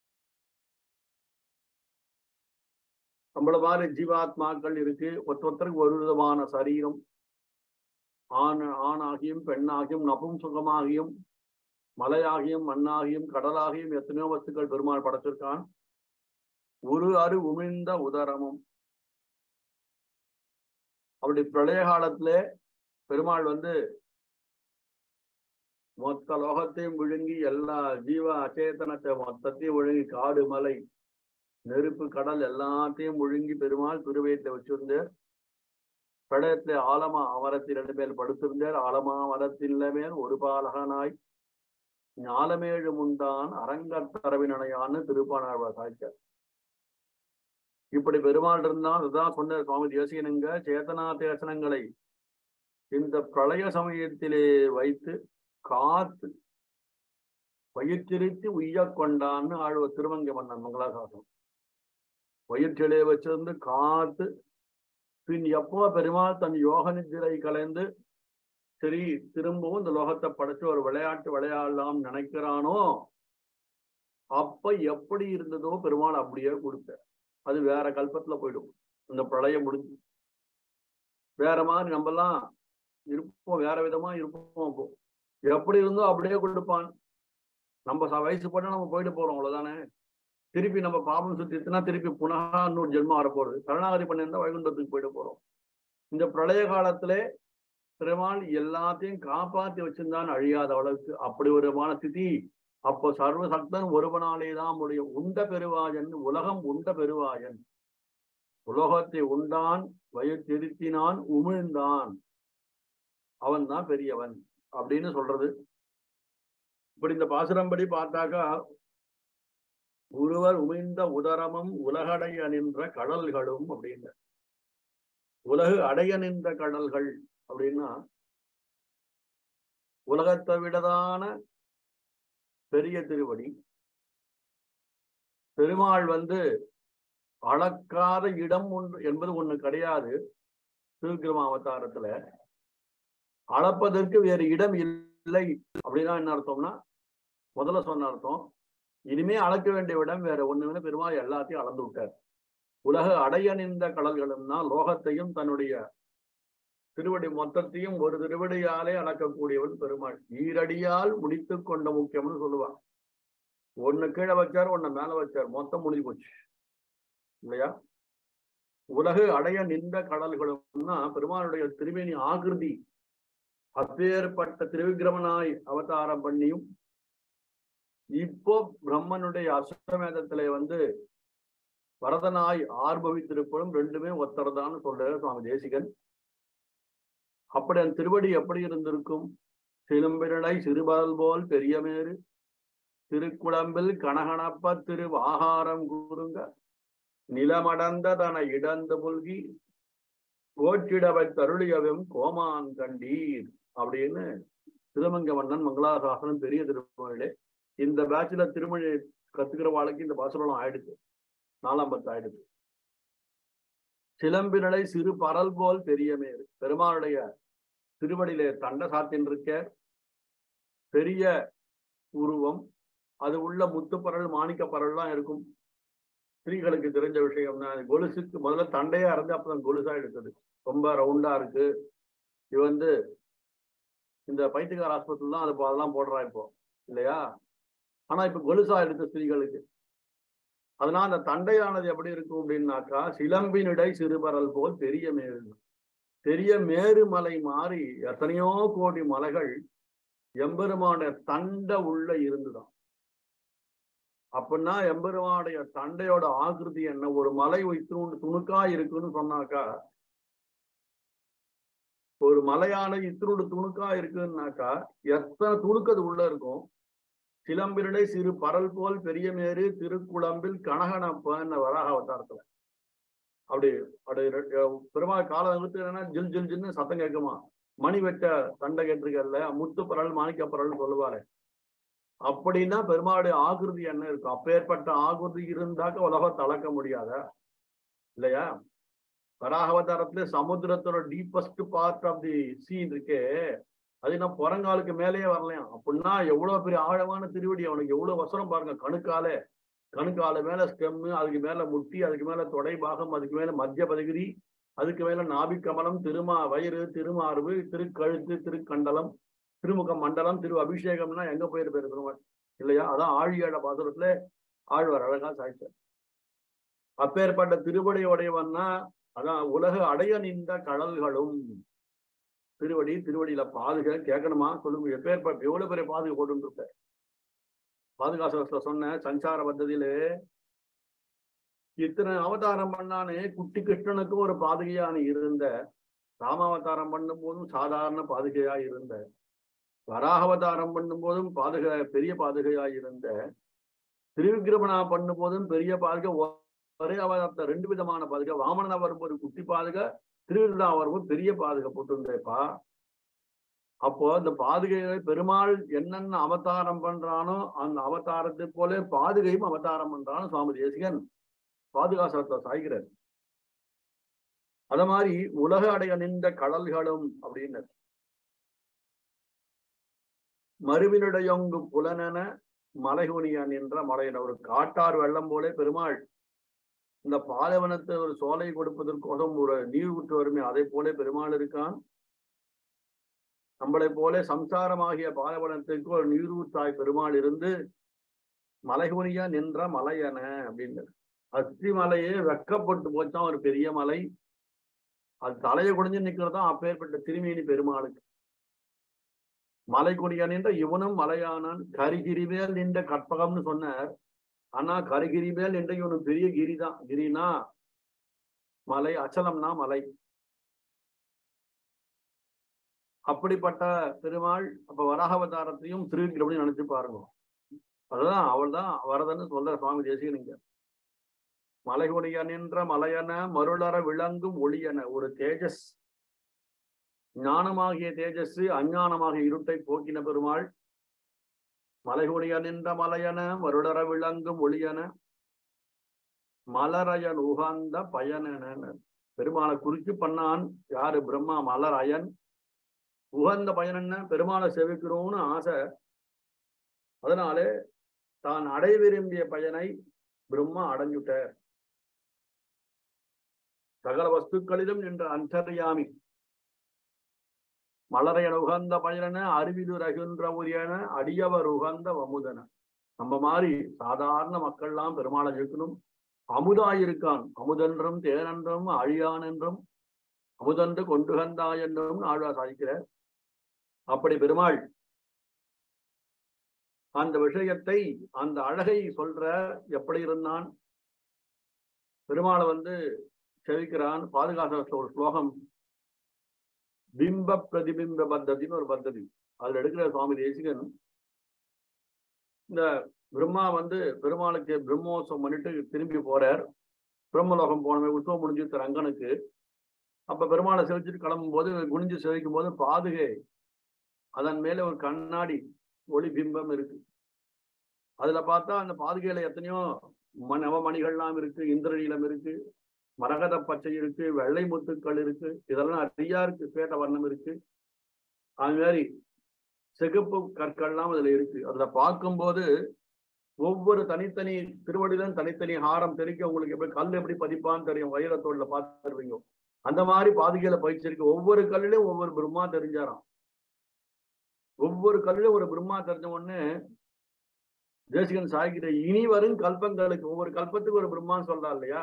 Speaker 1: நம்மள மாதிரி ஜீவாத்மாக்கள் இருக்கு. ஒருத்தருக்கு ஒரு விதமான சரீரம். ஆண் ஆணாகியும் பெண்ணாகியும் நபும்சகமாகியும் மலையாகியும் மண்ணாகியும் கடலாகியும் எத்தனையோ வஸ்துக்கள் பெருமாள் படைச்சிருக்கான். ஒரு அரு உமிழ்ந்த உதரமும். அப்படி பிரளய காலத்திலே பெருமாள் வந்து மொத்த லோகத்தையும் விழுங்கி எல்லா ஜீவ அச்சேதனத்தை மொத்தத்தையும் விழுங்கி காடு மலை நெருப்பு கடல் எல்லாத்தையும் விழுங்கி பெருமாள் திருவயத்தை வச்சிருந்தார். பிரளயத்திலே ஆலமா அமரத்தில் ரெண்டு பேர் படுத்திருந்தார். ஆலமா மரத்தின் மேல் ஒரு பாலகனாய் ஞாலமேழு முண்டான் அரங்கத்தரவினையான்னு திருப்பானாழ்வார் சாய்ச்சார். இப்படி பெருமாள் இருந்தா அதுதான் சொன்ன சுவாமி தேசிகனுங்க சேதனா தேசனங்களை இந்த பிரளய சமயத்திலே வைத்து காத்து வயிற்றிருத்தி உய்ய கொண்டான்னு ஆழ்வ திருவங்க மன்னன் மங்களாசாசனம் வயிற்றிலே வச்சிருந்து காத்து பின் எப்போ பெருமாள் தன் யோக நிதிரை கலைந்து சரி திரும்பவும் இந்த லோகத்தை படைச்சு ஒரு விளையாட்டு விளையாடலாம் நினைக்கிறானோ அப்ப எப்படி இருந்ததோ பெருமாள் அப்படியே கொடுத்த அது வேற கல்பத்துல போயிடும். இந்த பிரளயம் முடிஞ்சு வேற மாதிரி நம்ம எல்லாம் இருப்போம், வேற விதமா இருப்போம். அப்போ எப்படி இருந்தோ அப்படியே கொடுப்பான். நம்ம வயசு போட்டா நம்ம போயிட்டு போறோம், அவ்வளவுதானே. திருப்பி நம்ம பாபம் சுத்தினா திருப்பி புனகா இன்னொரு ஜென்மம் வரப்போறது. கருணாகதி பண்ணியிருந்தா வைகுண்டத்துக்கு போயிட்டு போறோம். இந்த பிரளய காலத்திலே பெருமாள் எல்லாத்தையும் காப்பாத்தி வச்சிருந்தான் அழியாத அளவுக்கு. அப்படி ஒரு ஸ்திதி. அப்போ சர்வசக்தன் ஒருவனாலே தான் முடியும். உண்ட பெருவாயன், உலகம் உண்ட பெருவாயன், உலகத்தை உண்டான் வயிற்றிருத்தினான் உமிழ்ந்தான், அவன் தான் பெரியவன் அப்படின்னு சொல்றது. இப்படி இந்த பாசுரம்படி பார்த்தாக்கா ஒருவர் உமிழ்ந்த உதரமும் உலகடைய நின்ற கடல்களும் அப்படின்னு. உலகு அடைய நின்ற கடல்கள் அப்படின்னா உலகத்தை விடதான பெரிய திருவடி. பெருமாள் வந்து அளக்காத இடம் ஒன்று என்பது ஒண்ணு கிடையாது. திருக்கிரம அவதாரத்துல அளப்பதற்கு வேறு இடம் இல்லை அப்படின்னா என்ன அர்த்தம்னா, முதல்ல சொன்ன அர்த்தம் இனிமே அளக்க வேண்டிய இடம் வேற ஒண்ணுமே, பெருமாள் எல்லாத்தையும் அளந்து விட்டார். உலக அடைய நின்ற கடல்களும்னா லோகத்தையும் தன்னுடைய திருவடி மொத்தத்தையும் ஒரு திருவடியாலே அளக்கக்கூடியவன் பெருமாள். ஈரடியால் முடித்து கொண்ட முக்கியம்னு சொல்லுவான். ஒண்ணு கீழே வச்சார், ஒண்ணு மேல வச்சார், மொத்தம் முடிஞ்சு போச்சு இல்லையா. உலகு அடைய நின்ற கடல்களும்னா பெருமாளுடைய திருமேனி ஆகிருதி. அப்பேற்பட்ட திருவிக்கிரமனாய் அவதாரம் பண்ணியும் இப்போ பிரம்மனுடைய அஸ்வமேதத்திலே வந்து வரதனாய் ஆர்பவித்திருப்பதும் ரெண்டுமே ஒத்தரதான்னு சொல்ற சுவாமி தேசிகன். அப்படி அந்த திருவடி எப்படி இருந்திருக்கும்? சிலம்பிரடை சிறுபல் போல் பெரியமேறு திருக்குழம்பில் கணகணப்ப திரு ஆகாரம் கூறுங்க நிலமடந்த தன இடந்த புல்கி கோட்டிடவை தருளியவும் கோமான் கண்டீர் அப்படின்னு திருமங்க மன்னன் மங்களாசாசனம் பெரிய திருமொழியிலே. இந்த பேட்ச்ல திருமொழி கத்துக்கிற வாழ்க்கை இந்த பாசுரம் ஆயிடுச்சு, நாலாம் பத்து ஆயிடுச்சு. சிலம்பினடை சிறு பரல் போல் பெரியமேறு, பெருமாளுடைய திருவடியிலே தண்ட சாத்தின் இருக்க பெரிய உருவம். அது உள்ள முத்துப்பரல் மாணிக்க பரல்லாம் இருக்கும். ஸ்திரீகளுக்கு தெரிஞ்ச விஷயம் தான். கொலுசுக்கு முதல்ல தண்டையா இருந்து அப்பதான் கொலுசா எடுத்தது. ரொம்ப ரவுண்டா இருக்கு. இது வந்து இந்த பைத்தியக்கார ஆஸ்பத்திரி தான் அது அதெல்லாம் போடுறா இப்போ இல்லையா. ஆனா இப்ப கொலுசா எடுத்த ஸ்திரீகளுக்கு. அதனால அந்த தண்டையானது எப்படி இருக்கும் அப்படின்னாக்கா சிலம்பினிடை சிறுபரல் போல் பெரிய மேரு. பெரிய மேருமலை மாறி எத்தனையோ கோடி மலைகள் எம்பெருமான தண்டை உள்ள இருந்துதான். அப்படின்னா எம்பெருமானுடைய தண்டையோட ஆகிருதி என்ன? ஒரு மலை இத்தினு துணுக்கா இருக்குன்னு சொன்னாக்கா, ஒரு மலையான இத்தினோடு துணுக்கா இருக்குன்னாக்கா எத்தனை துணுக்கது உள்ள இருக்கும். சிலம்பினிடை சிறு பரல் போல் பெரிய மேரு திருக்குழம்பில் கனகனப்பன்னு வராக அவதாரத்துல அப்படி அப்படி பெருமாள் காலம் நிறுத்து என்னன்னா ஜில் ஜில் ஜில்னு சத்தம் கேட்குமா. மணி வெட்ட தண்டை கேட்டிருக்கல, முத்து பரல் மாணிக்க பரல் சொல்லுவாரு. அப்படின்னா பெருமாளுடைய ஆகிருதி என்ன இருக்கும்? அப்பேற்பட்ட ஆகிருதி இருந்தாக்க உலகத்தை அளக்க முடியாத இல்லையா. வராக அவதாரத்துல சமுத்திரத்தோட deepest part of the sea இருக்கே, அது நான் புறங்காலுக்கு மேலேயே வரலையாம். அப்படின்னா எவ்வளவு பெரிய ஆழமான திருவடி அவனுக்கு, எவ்வளவு வசனம் பாருங்க. கணுக்காலே கணுக்கால மேல ஸ்டெம்மு, அதுக்கு மேல முட்டி, அதுக்கு மேல தொடை பாகம், அதுக்கு மேல மத்திய பதகிரி, அதுக்கு மேல நாபிக்கமலம், திருமா வயிறு, திருமார்பு, திருக்கழுத்து, திருக்கண்டலம், திருமுக மண்டலம், திரு அபிஷேகம்னா எங்க போயிரு பெருமாள் இல்லையா. அதான் ஆழியாட பாசுரத்துல ஆழ்வார் அழகா சாய்ச்சார். அப்பேற்பட்ட திருவடி உடையவன்னா அதான் உலக அடைய நின்ற கடல்களும். திருவடி திருவடியில பாதுகா கேட்கணுமா சொல்லுங்க. எப்பேற்பட்ட எவ்வளவு பெரிய பாதுகா போட்டு பாதுகாசத்துல சொன்ன சஞ்சார பத்ததியிலே இத்தனை அவதாரம் பண்ணானே. குட்டி கிருஷ்ணனுக்கு ஒரு பாதுகையான இருந்த, ராமாவதாரம் பண்ணும் போதும் சாதாரண பாதுகையா இருந்த, வராகாவதாரம் பண்ணும் போதும் பாதுகா பெரிய பாதுகையா இருந்த, திருவிக்கிரமணா பண்ணும் போதும் பெரிய பாதுகை ஒரே அவதாரத்தை ரெண்டு விதமான பாதுகா. வாமனா வரும்போது குட்டி பாதுகா, திருவிழா வரும்போது பெரிய பாதுகா போட்டுருந்தேப்பா. அப்போ இந்த பாதுகையை பெருமாள் என்னென்ன அவதாரம் பண்றானோ அந்த அவதாரத்தை போல பாதுகையும் அவதாரம் பண்றானோ சுவாமி தேசிகன் பாதுகாசத்தை சாய்கிறார். அத மாதிரி உலக அடைய நின்ற கடல்களும் அப்படின்னு மறுவினுடையொங்கு புலனென மலைகுனியான் என்ற மலையின ஒரு காட்டார் வெள்ளம் போல பெருமாள் இந்த பாலைவனத்தை ஒரு சோலை கொடுப்பதற்கோசம் ஒரு நீர் ஊற்று வருமே அதை போல பெருமாள் இருக்கான். நம்மளை போல சம்சாரமாகிய பாலைவனத்துக்கு ஒரு நீரூற்றாய் பெருமாள் இருந்து மலைகுனியா நின்ற மலையன அப்படின்னு அத்தி மலையே வெக்கப்பட்டு போச்சான். ஒரு பெரிய மலை அது தலையை குடிஞ்சு நிக்கிறதான் அப்பேற்பட்ட திருமேனி பெருமாளுக்கு. மலை குடியா நின்ற இவனும் மலையானான். கரிகிரிவேல் நின்ற கற்பகம்னு சொன்னார். ஆனா கரிகிரிவேல் நின்ற இவனும் பெரிய கிரிதான். கிரினா மலை, அச்சலம்னா மலை. அப்படிப்பட்ட பெருமாள் அப்ப வராகவதாரத்தையும் திருவிக்கிரமணி நினைச்சு பாருங்க. அதுதான் அவள் தான் வரதன்னு சொல்ற சுவாமி தேசிகனிங்க. மலைகுடியா நின்ற மலையன மருளற விளங்கும் ஒளியன ஒரு தேஜஸ், ஞானமாகிய தேஜஸ் அஞ்ஞானமாகிய இருட்டை போக்கின பெருமாள். மலைகுடியா நின்ற மலையன மருளற விளங்கும் ஒளியன மலரயன் உகந்த பயனென பெருமாளை குறிச்சு பண்ணான். யாரு? பிரம்மா. மலரயன் உகந்த பயன் என்ன? பெருமாளை செவிக்கிறோம்னு ஆசை. அதனாலே தான் அடைய விரும்பிய பயனை பிரம்மா அடைஞ்சுட்டார். சகல வஸ்துக்களிலும் என்ற அந்தர்யாமி மலரையன் உகந்த பயன அறிவிது ரகுன்ற உரியன அடியவர் உகந்த அமுதன. நம்ம மாதிரி சாதாரண மக்கள்லாம் பெருமாளை இருக்கணும். அமுதாயிருக்கான். அமுதென்றும் தேனென்றும் அழியான் என்றும் அமுதன்று கொண்டுகந்தாய் என்றும் ஆழ்வா சாதிக்கிறார். அப்படி பெருமாள் அந்த விஷயத்தை அந்த அழகை சொல்ற எப்படி இருந்தான் பெருமாளை வந்து செவிக்கிறான். பாதுகாத்த ஒரு ஸ்லோகம் பிம்ப பிரதிபிம்ப பத்ததின்னு ஒரு பத்ததி அதுல எடுக்கிற சுவாமி தேசிகன். இந்த பிரம்மா வந்து பெருமாளுக்கு பிரம்மோத்சவம் பண்ணிட்டு திரும்பி போறார். பிரம்மலோகம் போனவே உற்சவம் முடிஞ்சு ரங்கனுக்கு. அப்ப பெருமாளை செவிச்சுட்டு கிளம்பும் போது குனிஞ்சு செவிக்கும் போது பாதுகை அதன் மேல ஒரு கண்ணாடி ஒளி பிம்பம் இருக்கு. அதுல பார்த்தா அந்த பாதுகையில எத்தனையோ நவமணிகள்லாம் இருக்கு, இந்திரநீலம் இருக்கு, மரகத பச்சை இருக்கு, வெள்ளை முத்துக்கள் இருக்கு, இதெல்லாம் நிறையா இருக்கு. பேட்ட வர்ணம் இருக்கு. அது மாதிரி சிகப்பு கற்கள்லாம் அதுல இருக்கு. அதுல பார்க்கும்போது ஒவ்வொரு தனித்தனி திருவடியிலும் தனித்தனி ஹாரம் தெரிக்க உங்களுக்கு எப்படி கல் எப்படி பதிப்பான்னு தெரியும். வைரத்தோடுல பார்த்துருவீங்க. அந்த மாதிரி பாதுகையில பயிற்சிருக்கு. ஒவ்வொரு கல்லிலும் ஒவ்வொரு பிரம்மா தெரிஞ்சாராம். ஒவ்வொரு கல்லிலும் ஒரு பிரம்மா தெரிஞ்ச உடனே தேசிகன் சாய்கிற இனி வரும் கல்பங்களுக்கு ஒவ்வொரு கல்பத்துக்கு ஒரு பிரம்மான்னு சொல்றா இல்லையா?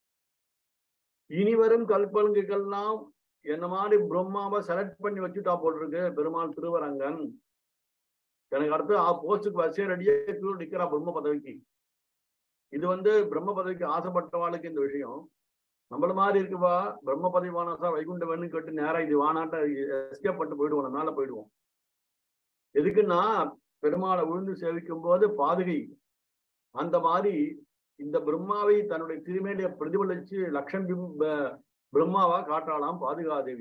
Speaker 1: இனி வரும் கல்பங்களுக்கெல்லாம் என்ன மாதிரி பிரம்மாவை செலக்ட் பண்ணி வச்சுட்டா போட்டிருக்கு பெருமாள் திருவரங்கன். எனக்கு அடுத்து ஆ போஸ்டுக்கு வரிசையா ரெடியே நிக்கிறா பிரம்ம பதவிக்கு. இது வந்து பிரம்ம பதவிக்கு ஆசைப்பட்டவாளுக்கு இந்த விஷயம். நம்மள மாதிரி இருக்குவா பிரம்ம பதவி வானாசா வைகுண்ட வேணும்னு கேட்டு நேரம் இது வானாட்ட எஸ்கேப் பண்ணிட்டு போயிடுவோம். மேல போயிடுவோம். எதுக்குன்னா பெருமாளை விழுந்து சேவிக்கும் போது பாதுகை அந்த மாதிரி இந்த பிரம்மாவை தன்னுடைய திருமேனியை பிரதிபலிச்சு லட்சம் பிரம்மாவா காட்டாலாம் பாதுகாதேவி.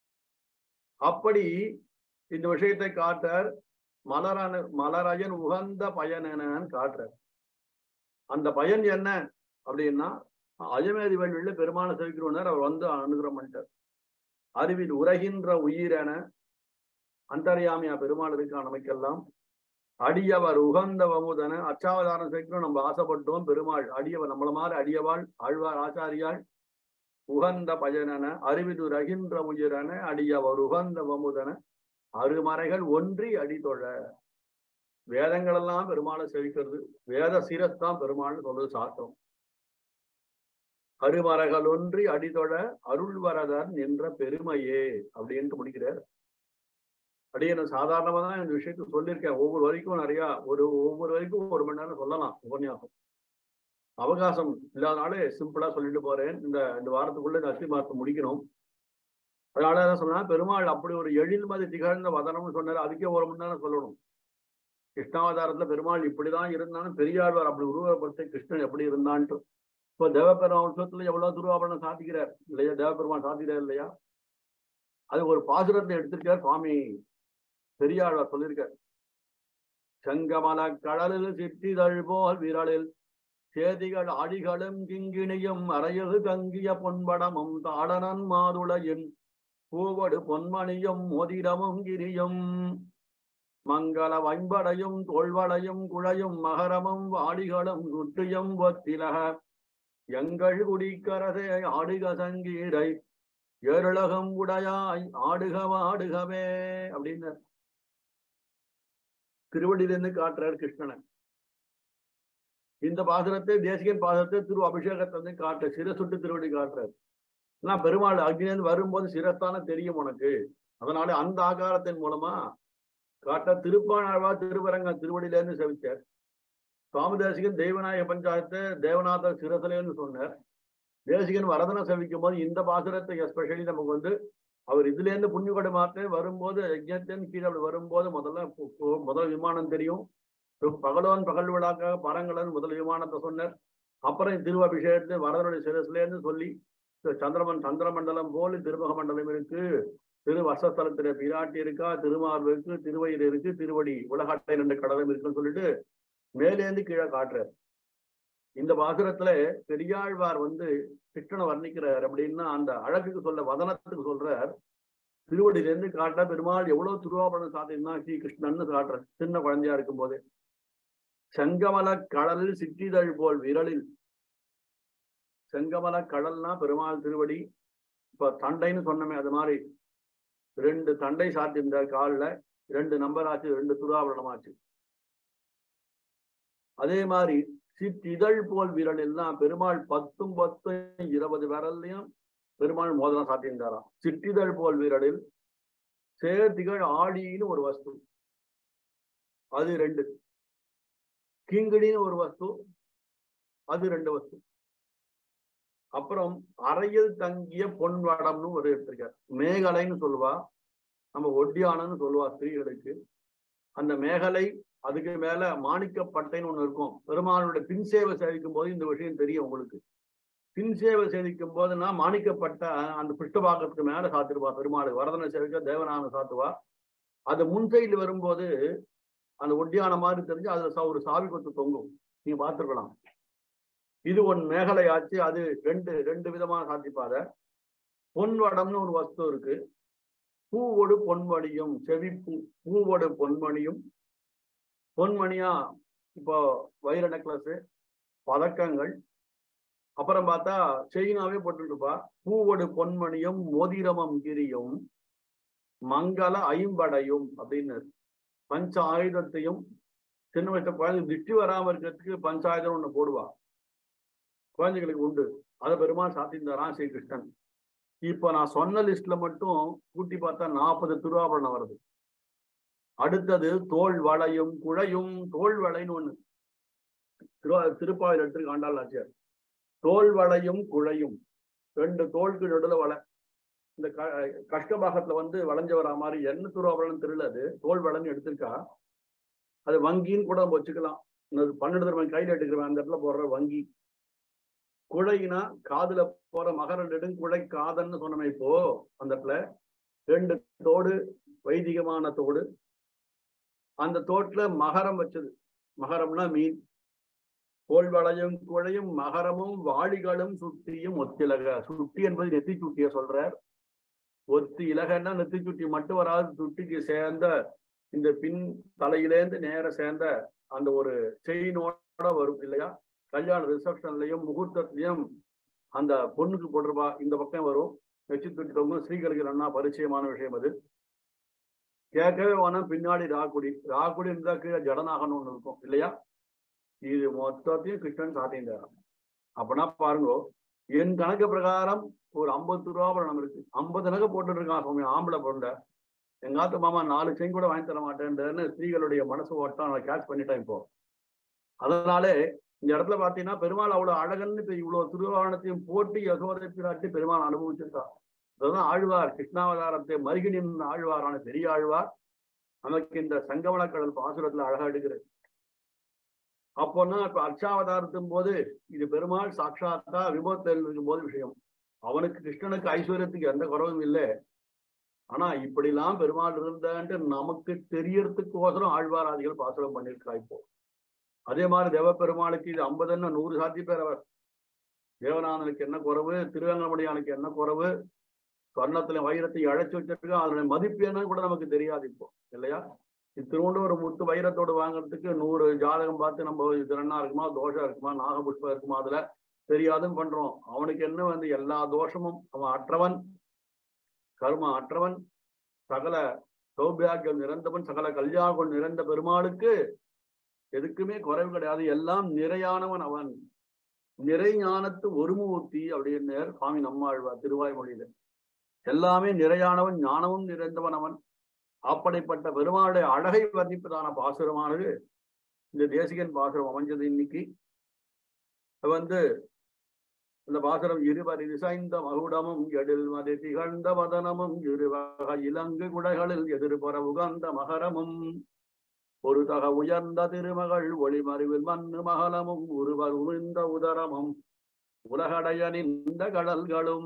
Speaker 1: அப்படி இந்த விஷயத்தை காட்டார். மலரான மலராயன் உகந்த பயன் என்னன்னு காட்டுறார். அந்த பயன் என்ன அப்படின்னா அஜமேதி வழியில பெருமாளை செவிக்கிறோம்னார். அவர் வந்து அனுகிரகம் பண்ணிட்டார். அறிவில் உரைகின்ற உயிரென அந்தர்யாமியா பெருமாள் இருக்கான் நமக்கெல்லாம். அடியவர் உகந்த வமுதன அச்சாவதாரம் சேர்க்கணும் நம்ம ஆசைப்பட்டோம். பெருமாள் அடியவர் நம்மள மாதிரி அடியவாள் ஆழ்வார் ஆச்சாரியாள் உகந்த பயனென அறிவிது ரகின்ற உயிரென அடியவர் உகந்த வமுதன அருமறைகள் ஒன்றி அடிதொழ. வேதங்கள் எல்லாம் பெருமாளை செவிக்கிறது. வேத சீரஸ்தான் பெருமாள்னு சொல்றது சாஸ்திரம். அருமறைகள் ஒன்றி அடிதொழ அருள்வரதர் நின்ற பெருமையே அப்படின்ட்டு முடிக்கிறார். அப்படியே நான் சாதாரணமா தான் இந்த விஷயத்த சொல்லியிருக்கேன். ஒவ்வொரு வரைக்கும் நிறைய ஒரு ஒவ்வொரு வரைக்கும் ஒரு மணி நேரம் சொல்லலாம் உபன்யாசம். அவகாசம் இல்லாதனாலே சிம்பிளா சொல்லிட்டு போறேன். இந்த இந்த வாரத்துக்குள்ள இந்த அஸ்தி மாசம் முடிக்கணும். அதனால என்ன சொன்னா பெருமாள் அப்படி ஒரு எழில்மதி திகழ்ந்த வதனம்னு சொன்னாரு. அதுக்கே ஒரு மணி நேரம் சொல்லணும். கிருஷ்ணாவதாரத்துல பெருமாள் இப்படிதான் இருந்தாலும் பெரியாழ்வார் அப்படி உருவப்படுத்த கிருஷ்ணன் எப்படி இருந்தான்ட்டு இப்போ தேவபெருமான் உற்சவத்துல எவ்வளவு திருவாபரணம் சாத்திக்கிறார் இல்லையா? தேவபெருமான் சாத்திக்கிறார் இல்லையா? அது ஒரு பாசுரத்தை எடுத்திருக்கார் சுவாமி பெரியாழ்வார் சொல்லியிருக்கார். செங்கமல கடலில் சிற்றிதழ் போல் விரலில் சேதிகள் அடிகளும் கிங்கிணியும் அறையது தங்கிய பொன்படமும் தாடனன் மாதுளையின் பூவடு பொன்மணியும் மோதிரமும் கிரியும் மங்கள வைம்படையும் தோல்வளையும் குழையும் மகரமும் வாடிகளும் குட்டியும் ஒத்திலக எங்கள் குடிக்கரசே ஆடுக சங்கீரை ஏருலகம் உடையாய் ஆடுக வாடுகவே அப்படின்னு திருவடியிலிருந்து காட்டுறார் கிருஷ்ணனை. இந்த பாசுரத்தை தேசிகன் பாசுரத்தை திரு அபிஷேகத்தை காட்டுற சிரசுட்டு திருவடி காட்டுறாரு. ஆனா பெருமாள் அக்னியிலிருந்து வரும்போது சிரஸ்தான தெரியும் உனக்கு, அதனால அந்த ஆகாரத்தின் மூலமா காட்ட திருப்பாணாழ்வா திருவரங்க திருவடியிலேருந்து செவிச்சார். சுவாமி தேசிகன் தெய்வநாயக பஞ்சாயத்தை தேவநாத சிரசிலேன்னு சொன்னார். தேசிகன் வரதனை செவிக்கும் போது இந்த பாசுரத்தை எஸ்பெஷலி நமக்கு வந்து அவர் இதுல இருந்து புண்ணியகொடை மாற்ற வரும்போது யஜ்ஞத்தின் கீழே அப்படி வரும்போது முதல்ல முதல் விமானம் தெரியும். பகலவன் பகல் விழாக்காக பரங்கலன் முதல் விமானத்தை சொன்னார். அப்புறம் திரு அபிஷேகத்தை வரதனுடைய சிரசிலேருந்து சொல்லி சந்திரமன் சந்திரமண்டலம் போல திருமுக மண்டலம் இருக்கு, திரு வசஸ்தலத்தில பிராட்டி இருக்கா, திருமார்பு இருக்கு, திருவயிறு இருக்கு, திருவடி உலகாட்டை ரெண்டு கடலும் இருக்குன்னு சொல்லிட்டு மேலேந்து கீழே காட்டுறார். இந்த பாசுரத்துல பெரியாழ்வார் வந்து கிருஷ்ணனை வர்ணிக்கிறார் அப்படின்னா அந்த அழகுக்கு சொல்ல வதனத்துக்கு சொல்றார். திருவடியிலேருந்து காட்ட பெருமாள் எவ்வளவு திருவாபரணம் சாத்தினா ஸ்ரீ கிருஷ்ணன்னு காட்டுறார் சின்ன குழந்தையா இருக்கும் போதே. செங்கமல கடலில் சிற்றிதழ் போல் விரலில், செங்கமல கடல்னா பெருமாள் திருவடி. இப்ப தண்டைன்னு சொன்னமே அது மாதிரி ரெண்டு தண்டை சாத்தியிருந்த காலில் ரெண்டு நம்பர் ஆச்சு, ரெண்டு திருவாபரணம் ஆச்சு. அதே மாதிரி சிற்றிதழ் போல் விரலில்னா பெருமாள் பத்தும் பத்தும் இருபது விரல்லையும் பெருமாள் மோதனம் சாத்தியிருந்தாராம். சிற்றிதழ் போல் விரலில் சேர்த்திகள் ஆடின்னு ஒரு வஸ்து, அது ரெண்டு. கிங்கிணின்னு ஒரு வஸ்து, அது ரெண்டு வஸ்து. அப்புறம் அறையில் தங்கிய பொன்வடம்னு ஒரு எடுத்திருக்கார். மேகலைன்னு சொல்லுவா, நம்ம ஒட்டியானன்னு சொல்லுவா ஸ்திரீகளுக்கு. அந்த மேகலை அதுக்கு மேல மாணிக்கப்பட்டைன்னு ஒண்ணு இருக்கும். பெருமாளுடைய பின் சேவை சேவிக்கும் போது இந்த விஷயம் தெரியும் உங்களுக்கு. பின் சேவை சேவிக்கும் போதுன்னா மாணிக்கப்பட்ட அந்த பிஷ்டபாகத்துக்கு மேல சாத்திருவா பெருமாளுக்கு. வரதனை சேவிக்க தேவனான சாத்துவா. அது முன் சைடுல வரும்போது அந்த ஒட்டியான மாதிரி தெரிஞ்சு அதுல ஒரு சாவி கொத்து தொங்கும், நீங்க பார்த்துருக்கலாம். இது ஒன் மேகலை ஆச்சு. அது ரெண்டு ரெண்டு விதமா சாத்திப்பாத. பொன்வடம்னு ஒரு வஸ்து இருக்கு. பூவோடு பொன்மணியும், செவிப்பூ பூவோடு பொன்மணியும், பொன்மணியா இப்போ வைர நெக்லஸ், பதக்கங்கள், அப்புறம் பார்த்தா செயினாவே போட்டுருப்பா. பூவோடு பொன்மணியும் மோதிரமம் கிரியும் மங்கள ஐம்படையும் அப்படின்னு பஞ்ச ஆயுதத்தையும் சின்ன வயசு குழந்தை திஷ்டி வராம இருக்கிறதுக்கு பஞ்சாயுதம் ஒண்ணு போடுவா, குழந்தைகளுக்கு உண்டு. அதை பெருமாள் சாத்தியிருந்தாராம் ஸ்ரீகிருஷ்ணன். இப்ப நான் சொன்ன லிஸ்ட்ல மட்டும் கூட்டி பார்த்தா நாற்பது திருவாபரணம் வருது. அடுத்தது தோல் வளையும் குழையும். தோல் வளைன்னு ஒண்ணு திரு திருப்பாவில் எடுத்து ஆண்டாள் ஆச்சியார். தோல் வளையும் குழையும், ரெண்டு தோளுக்கு நடுல வளை. இந்த க கஷ்டபாகத்துல வந்து வளைஞ்ச வரா மாதிரி என்ன திருவாபரணம் தெரியல, அது தோல் வளைன்னு எடுத்திருக்கா. அது வங்கின்னு கூட நம்ம வச்சுக்கலாம். பன்னெண்டு தடவை கையில எடுக்கிறவன் அந்த இடத்துல போடுற வங்கி. குழைனா காதுல போற மகர நெடுங்குழை காதன்னு சொன்னமே. இப்போ அந்த இடத்துல ரெண்டு தோடு, வைதிகமான தோடு. அந்த தோட்டுல மகரம் வச்சது. மகரம்னா மீன். கோல் வளையும் குழையும் மகரமும் வாளிகளும் சுட்டியும் ஒத்திலக. சுட்டி என்பது நெத்தி சுட்டிய சொல்றார். ஒத்தி இலகன்னா நெத்தி சுட்டி மட்டும் வராது, சுட்டிக்கு சேர்ந்த இந்த பின் தலையிலேருந்து நேர சேர்ந்த அந்த ஒரு செயினோட வரும் இல்லையா? கல்யாண ரிசப்ஷன்லையும் முகூர்த்தத்திலையும் அந்த பொண்ணுக்கு போட்டிருப்பா, இந்த பக்கம் வரும். நெச்சி துட்டவங்க ஸ்ரீகளுக்கு நன்னா பரிச்சயமான விஷயம் அது. கேட்கவே வேணாம். பின்னாடி ராக்குடி, ராக்குடி இருந்தா கீழே ஜடநாகன்னு ஒண்ணு இருக்கும் இல்லையா? இது மொத்தத்தையும் கிருஷ்ணன் சாத்தியிருந்தார். அப்படின்னா பாருங்க, என் கணக்கு பிரகாரம் ஒரு ஐம்பது ரூபாபரணம் இருக்கு. ஐம்பது நகை போட்டுட்டு இருக்கான் சுவாமி ஆம்பளை பொருண்ட. எங்காத்து மாமா நாலு செயின் கூட வாங்கி தர மாட்டேன்னு ஸ்திரீகளுடைய மனசு ஓட்டம் நான் கேட்ச் பண்ணிட்டேன் இப்போ. அதனாலே இந்த இடத்துல பாத்தீங்கன்னா பெருமாள் அவ்வளவு அழகன்னு இவ்வளவு திருவாரணத்தையும் போட்டு யசோதை பிராட்டி பெருமாள் அனுபவிச்சிருக்கா. அதுதான் ஆழ்வார் கிருஷ்ணாவதாரத்தை மருகினின் ஆழ்வாரான பெரிய ஆழ்வார் நமக்கு இந்த சங்கமலக்கடல் பாசுரத்துல அழகா எடுக்கிறது. அப்போன்னா இப்ப அர்ச்சாவதாரத்தின் போது இது பெருமாள் சாட்சாத்தா விபத்தில் இருக்கும் போது விஷயம். அவனுக்கு கிருஷ்ணனுக்கு ஐஸ்வர்யத்துக்கு எந்த குறவும் இல்லை. ஆனா இப்படிலாம் பெருமாள் இருந்தான்ட்டு நமக்கு தெரியறதுக்கோசரம் ஆழ்வாராதிகள் பாசுரம் பண்ணியிருக்கா. இப்போ அதே மாதிரி தேவ பெருமாளுக்கு இது ஐம்பதுன்னு நூறு சாத்தி பேர் அவர். தேவநாதனுக்கு என்ன குறவு, திருவேங்கடமுடியானுக்கு என்ன குறவு, சொர்ணத்துல வைரத்தை அழைச்சு வச்சிருக்கா, அதனுடைய மதிப்பு என்னன்னு கூட நமக்கு தெரியாது இப்போ இல்லையா? இத்தினோண்டு ஒரு முத்து வைரத்தோடு வாங்குறதுக்கு நூறு ஜாதகம் பார்த்து நம்ம திறனா இருக்குமா, தோஷம் இருக்குமா, நாகபுஷ்பம் இருக்குமா, அதுல தெரியாதுன்னு பண்றோம். அவனுக்கு என்ன வந்து எல்லா தோஷமும், அவன் அற்றவன், கர்ம அற்றவன், சகல சௌபாகியம் நிறைந்தவன், சகல கல்யாணம் நிறைந்த பெருமாளுக்கு எதுக்குமே குறைவு கிடையாது. எல்லாம் நிறையானவன் அவன். நிறை ஞானத்து ஒருமூர்த்தி அப்படின்னு சுவாமி நம்மாழ்வார் திருவாய்மொழியில. எல்லாமே நிறையானவன், ஞானமும் நிறைந்தவன் அவன். அப்படிப்பட்ட பெருமாளுடைய அழகை வர்ணிப்பதான பாசுரமானது இந்த தேசிகன் பாசுரம் அமைஞ்சது. இன்னைக்கு வந்து இந்த பாசுரம் இருவரி திசைந்த மகுடமும் எழில் மதி திகழ்ந்த வதனமும் இருவக இலங்கு குடைகளில் எதிர்புற உகந்த மகரமும் ஒரு தக உயர்ந்த திருமகள் ஒளிமறிவில் மண்ணு மகளமும் ஒருவர் உமிழ்ந்த உதரமும் உலகடைய நின்ற கடல்களும்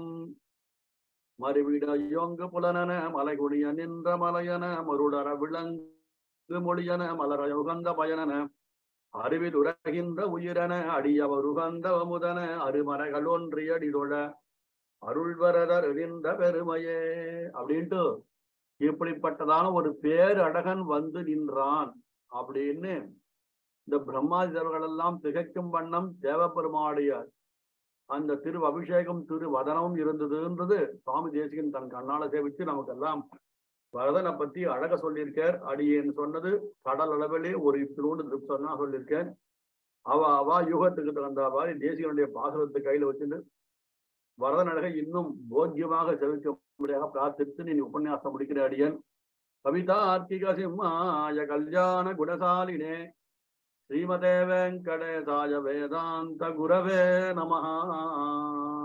Speaker 1: மறுவிடையொங்கு புலனன மலைகுடிய நின்ற மலையன மருடர விளங்கு மொழியன மலர உகந்த பயனன அறிவில் உலகின்ற உயிரன அடியவர் உகந்த அமுதன அருமறைகள் ஒன்றியடிதொழ அருள்வரதர் என்ற பெருமையே அப்படின்ட்டு இப்படிப்பட்டதான ஒரு பேரழகன் வந்து நின்றான் அப்படின்னு இந்த பிரம்மாதிதர்கள் எல்லாம் திகைக்கும் வண்ணம் தேவப்பெருமாடைய அந்த திரு அபிஷேகம் திரு வதனமும் இருந்ததுன்றது சுவாமி தேசிகன் தன் கண்ணால சேவிச்சு நமக்கெல்லாம் வரதனை பத்தி அழக சொல்லியிருக்கார். அடியேன்னு சொன்னது கடல் அளவிலே ஒரு இப்பிலோடு திருப்தனா சொல்லியிருக்கேன். அவ அவா யுகத்துக்கு தகுந்த மாதிரி தேசிகனுடைய பாசுரத்தை கையில வச்சுட்டு வரதன் அழகை இன்னும் போக்கியமாக செவிக்க முடியாக பிரார்த்தித்து நீ உபன்யாசம் முடிக்கிற அடியன். கவிதா ஆர்த்திக சிம்மாய கல்யாண குணசாலினே ஸ்ரீமதே வெங்கடேசாய வேதாந்த குரவே நமஹா.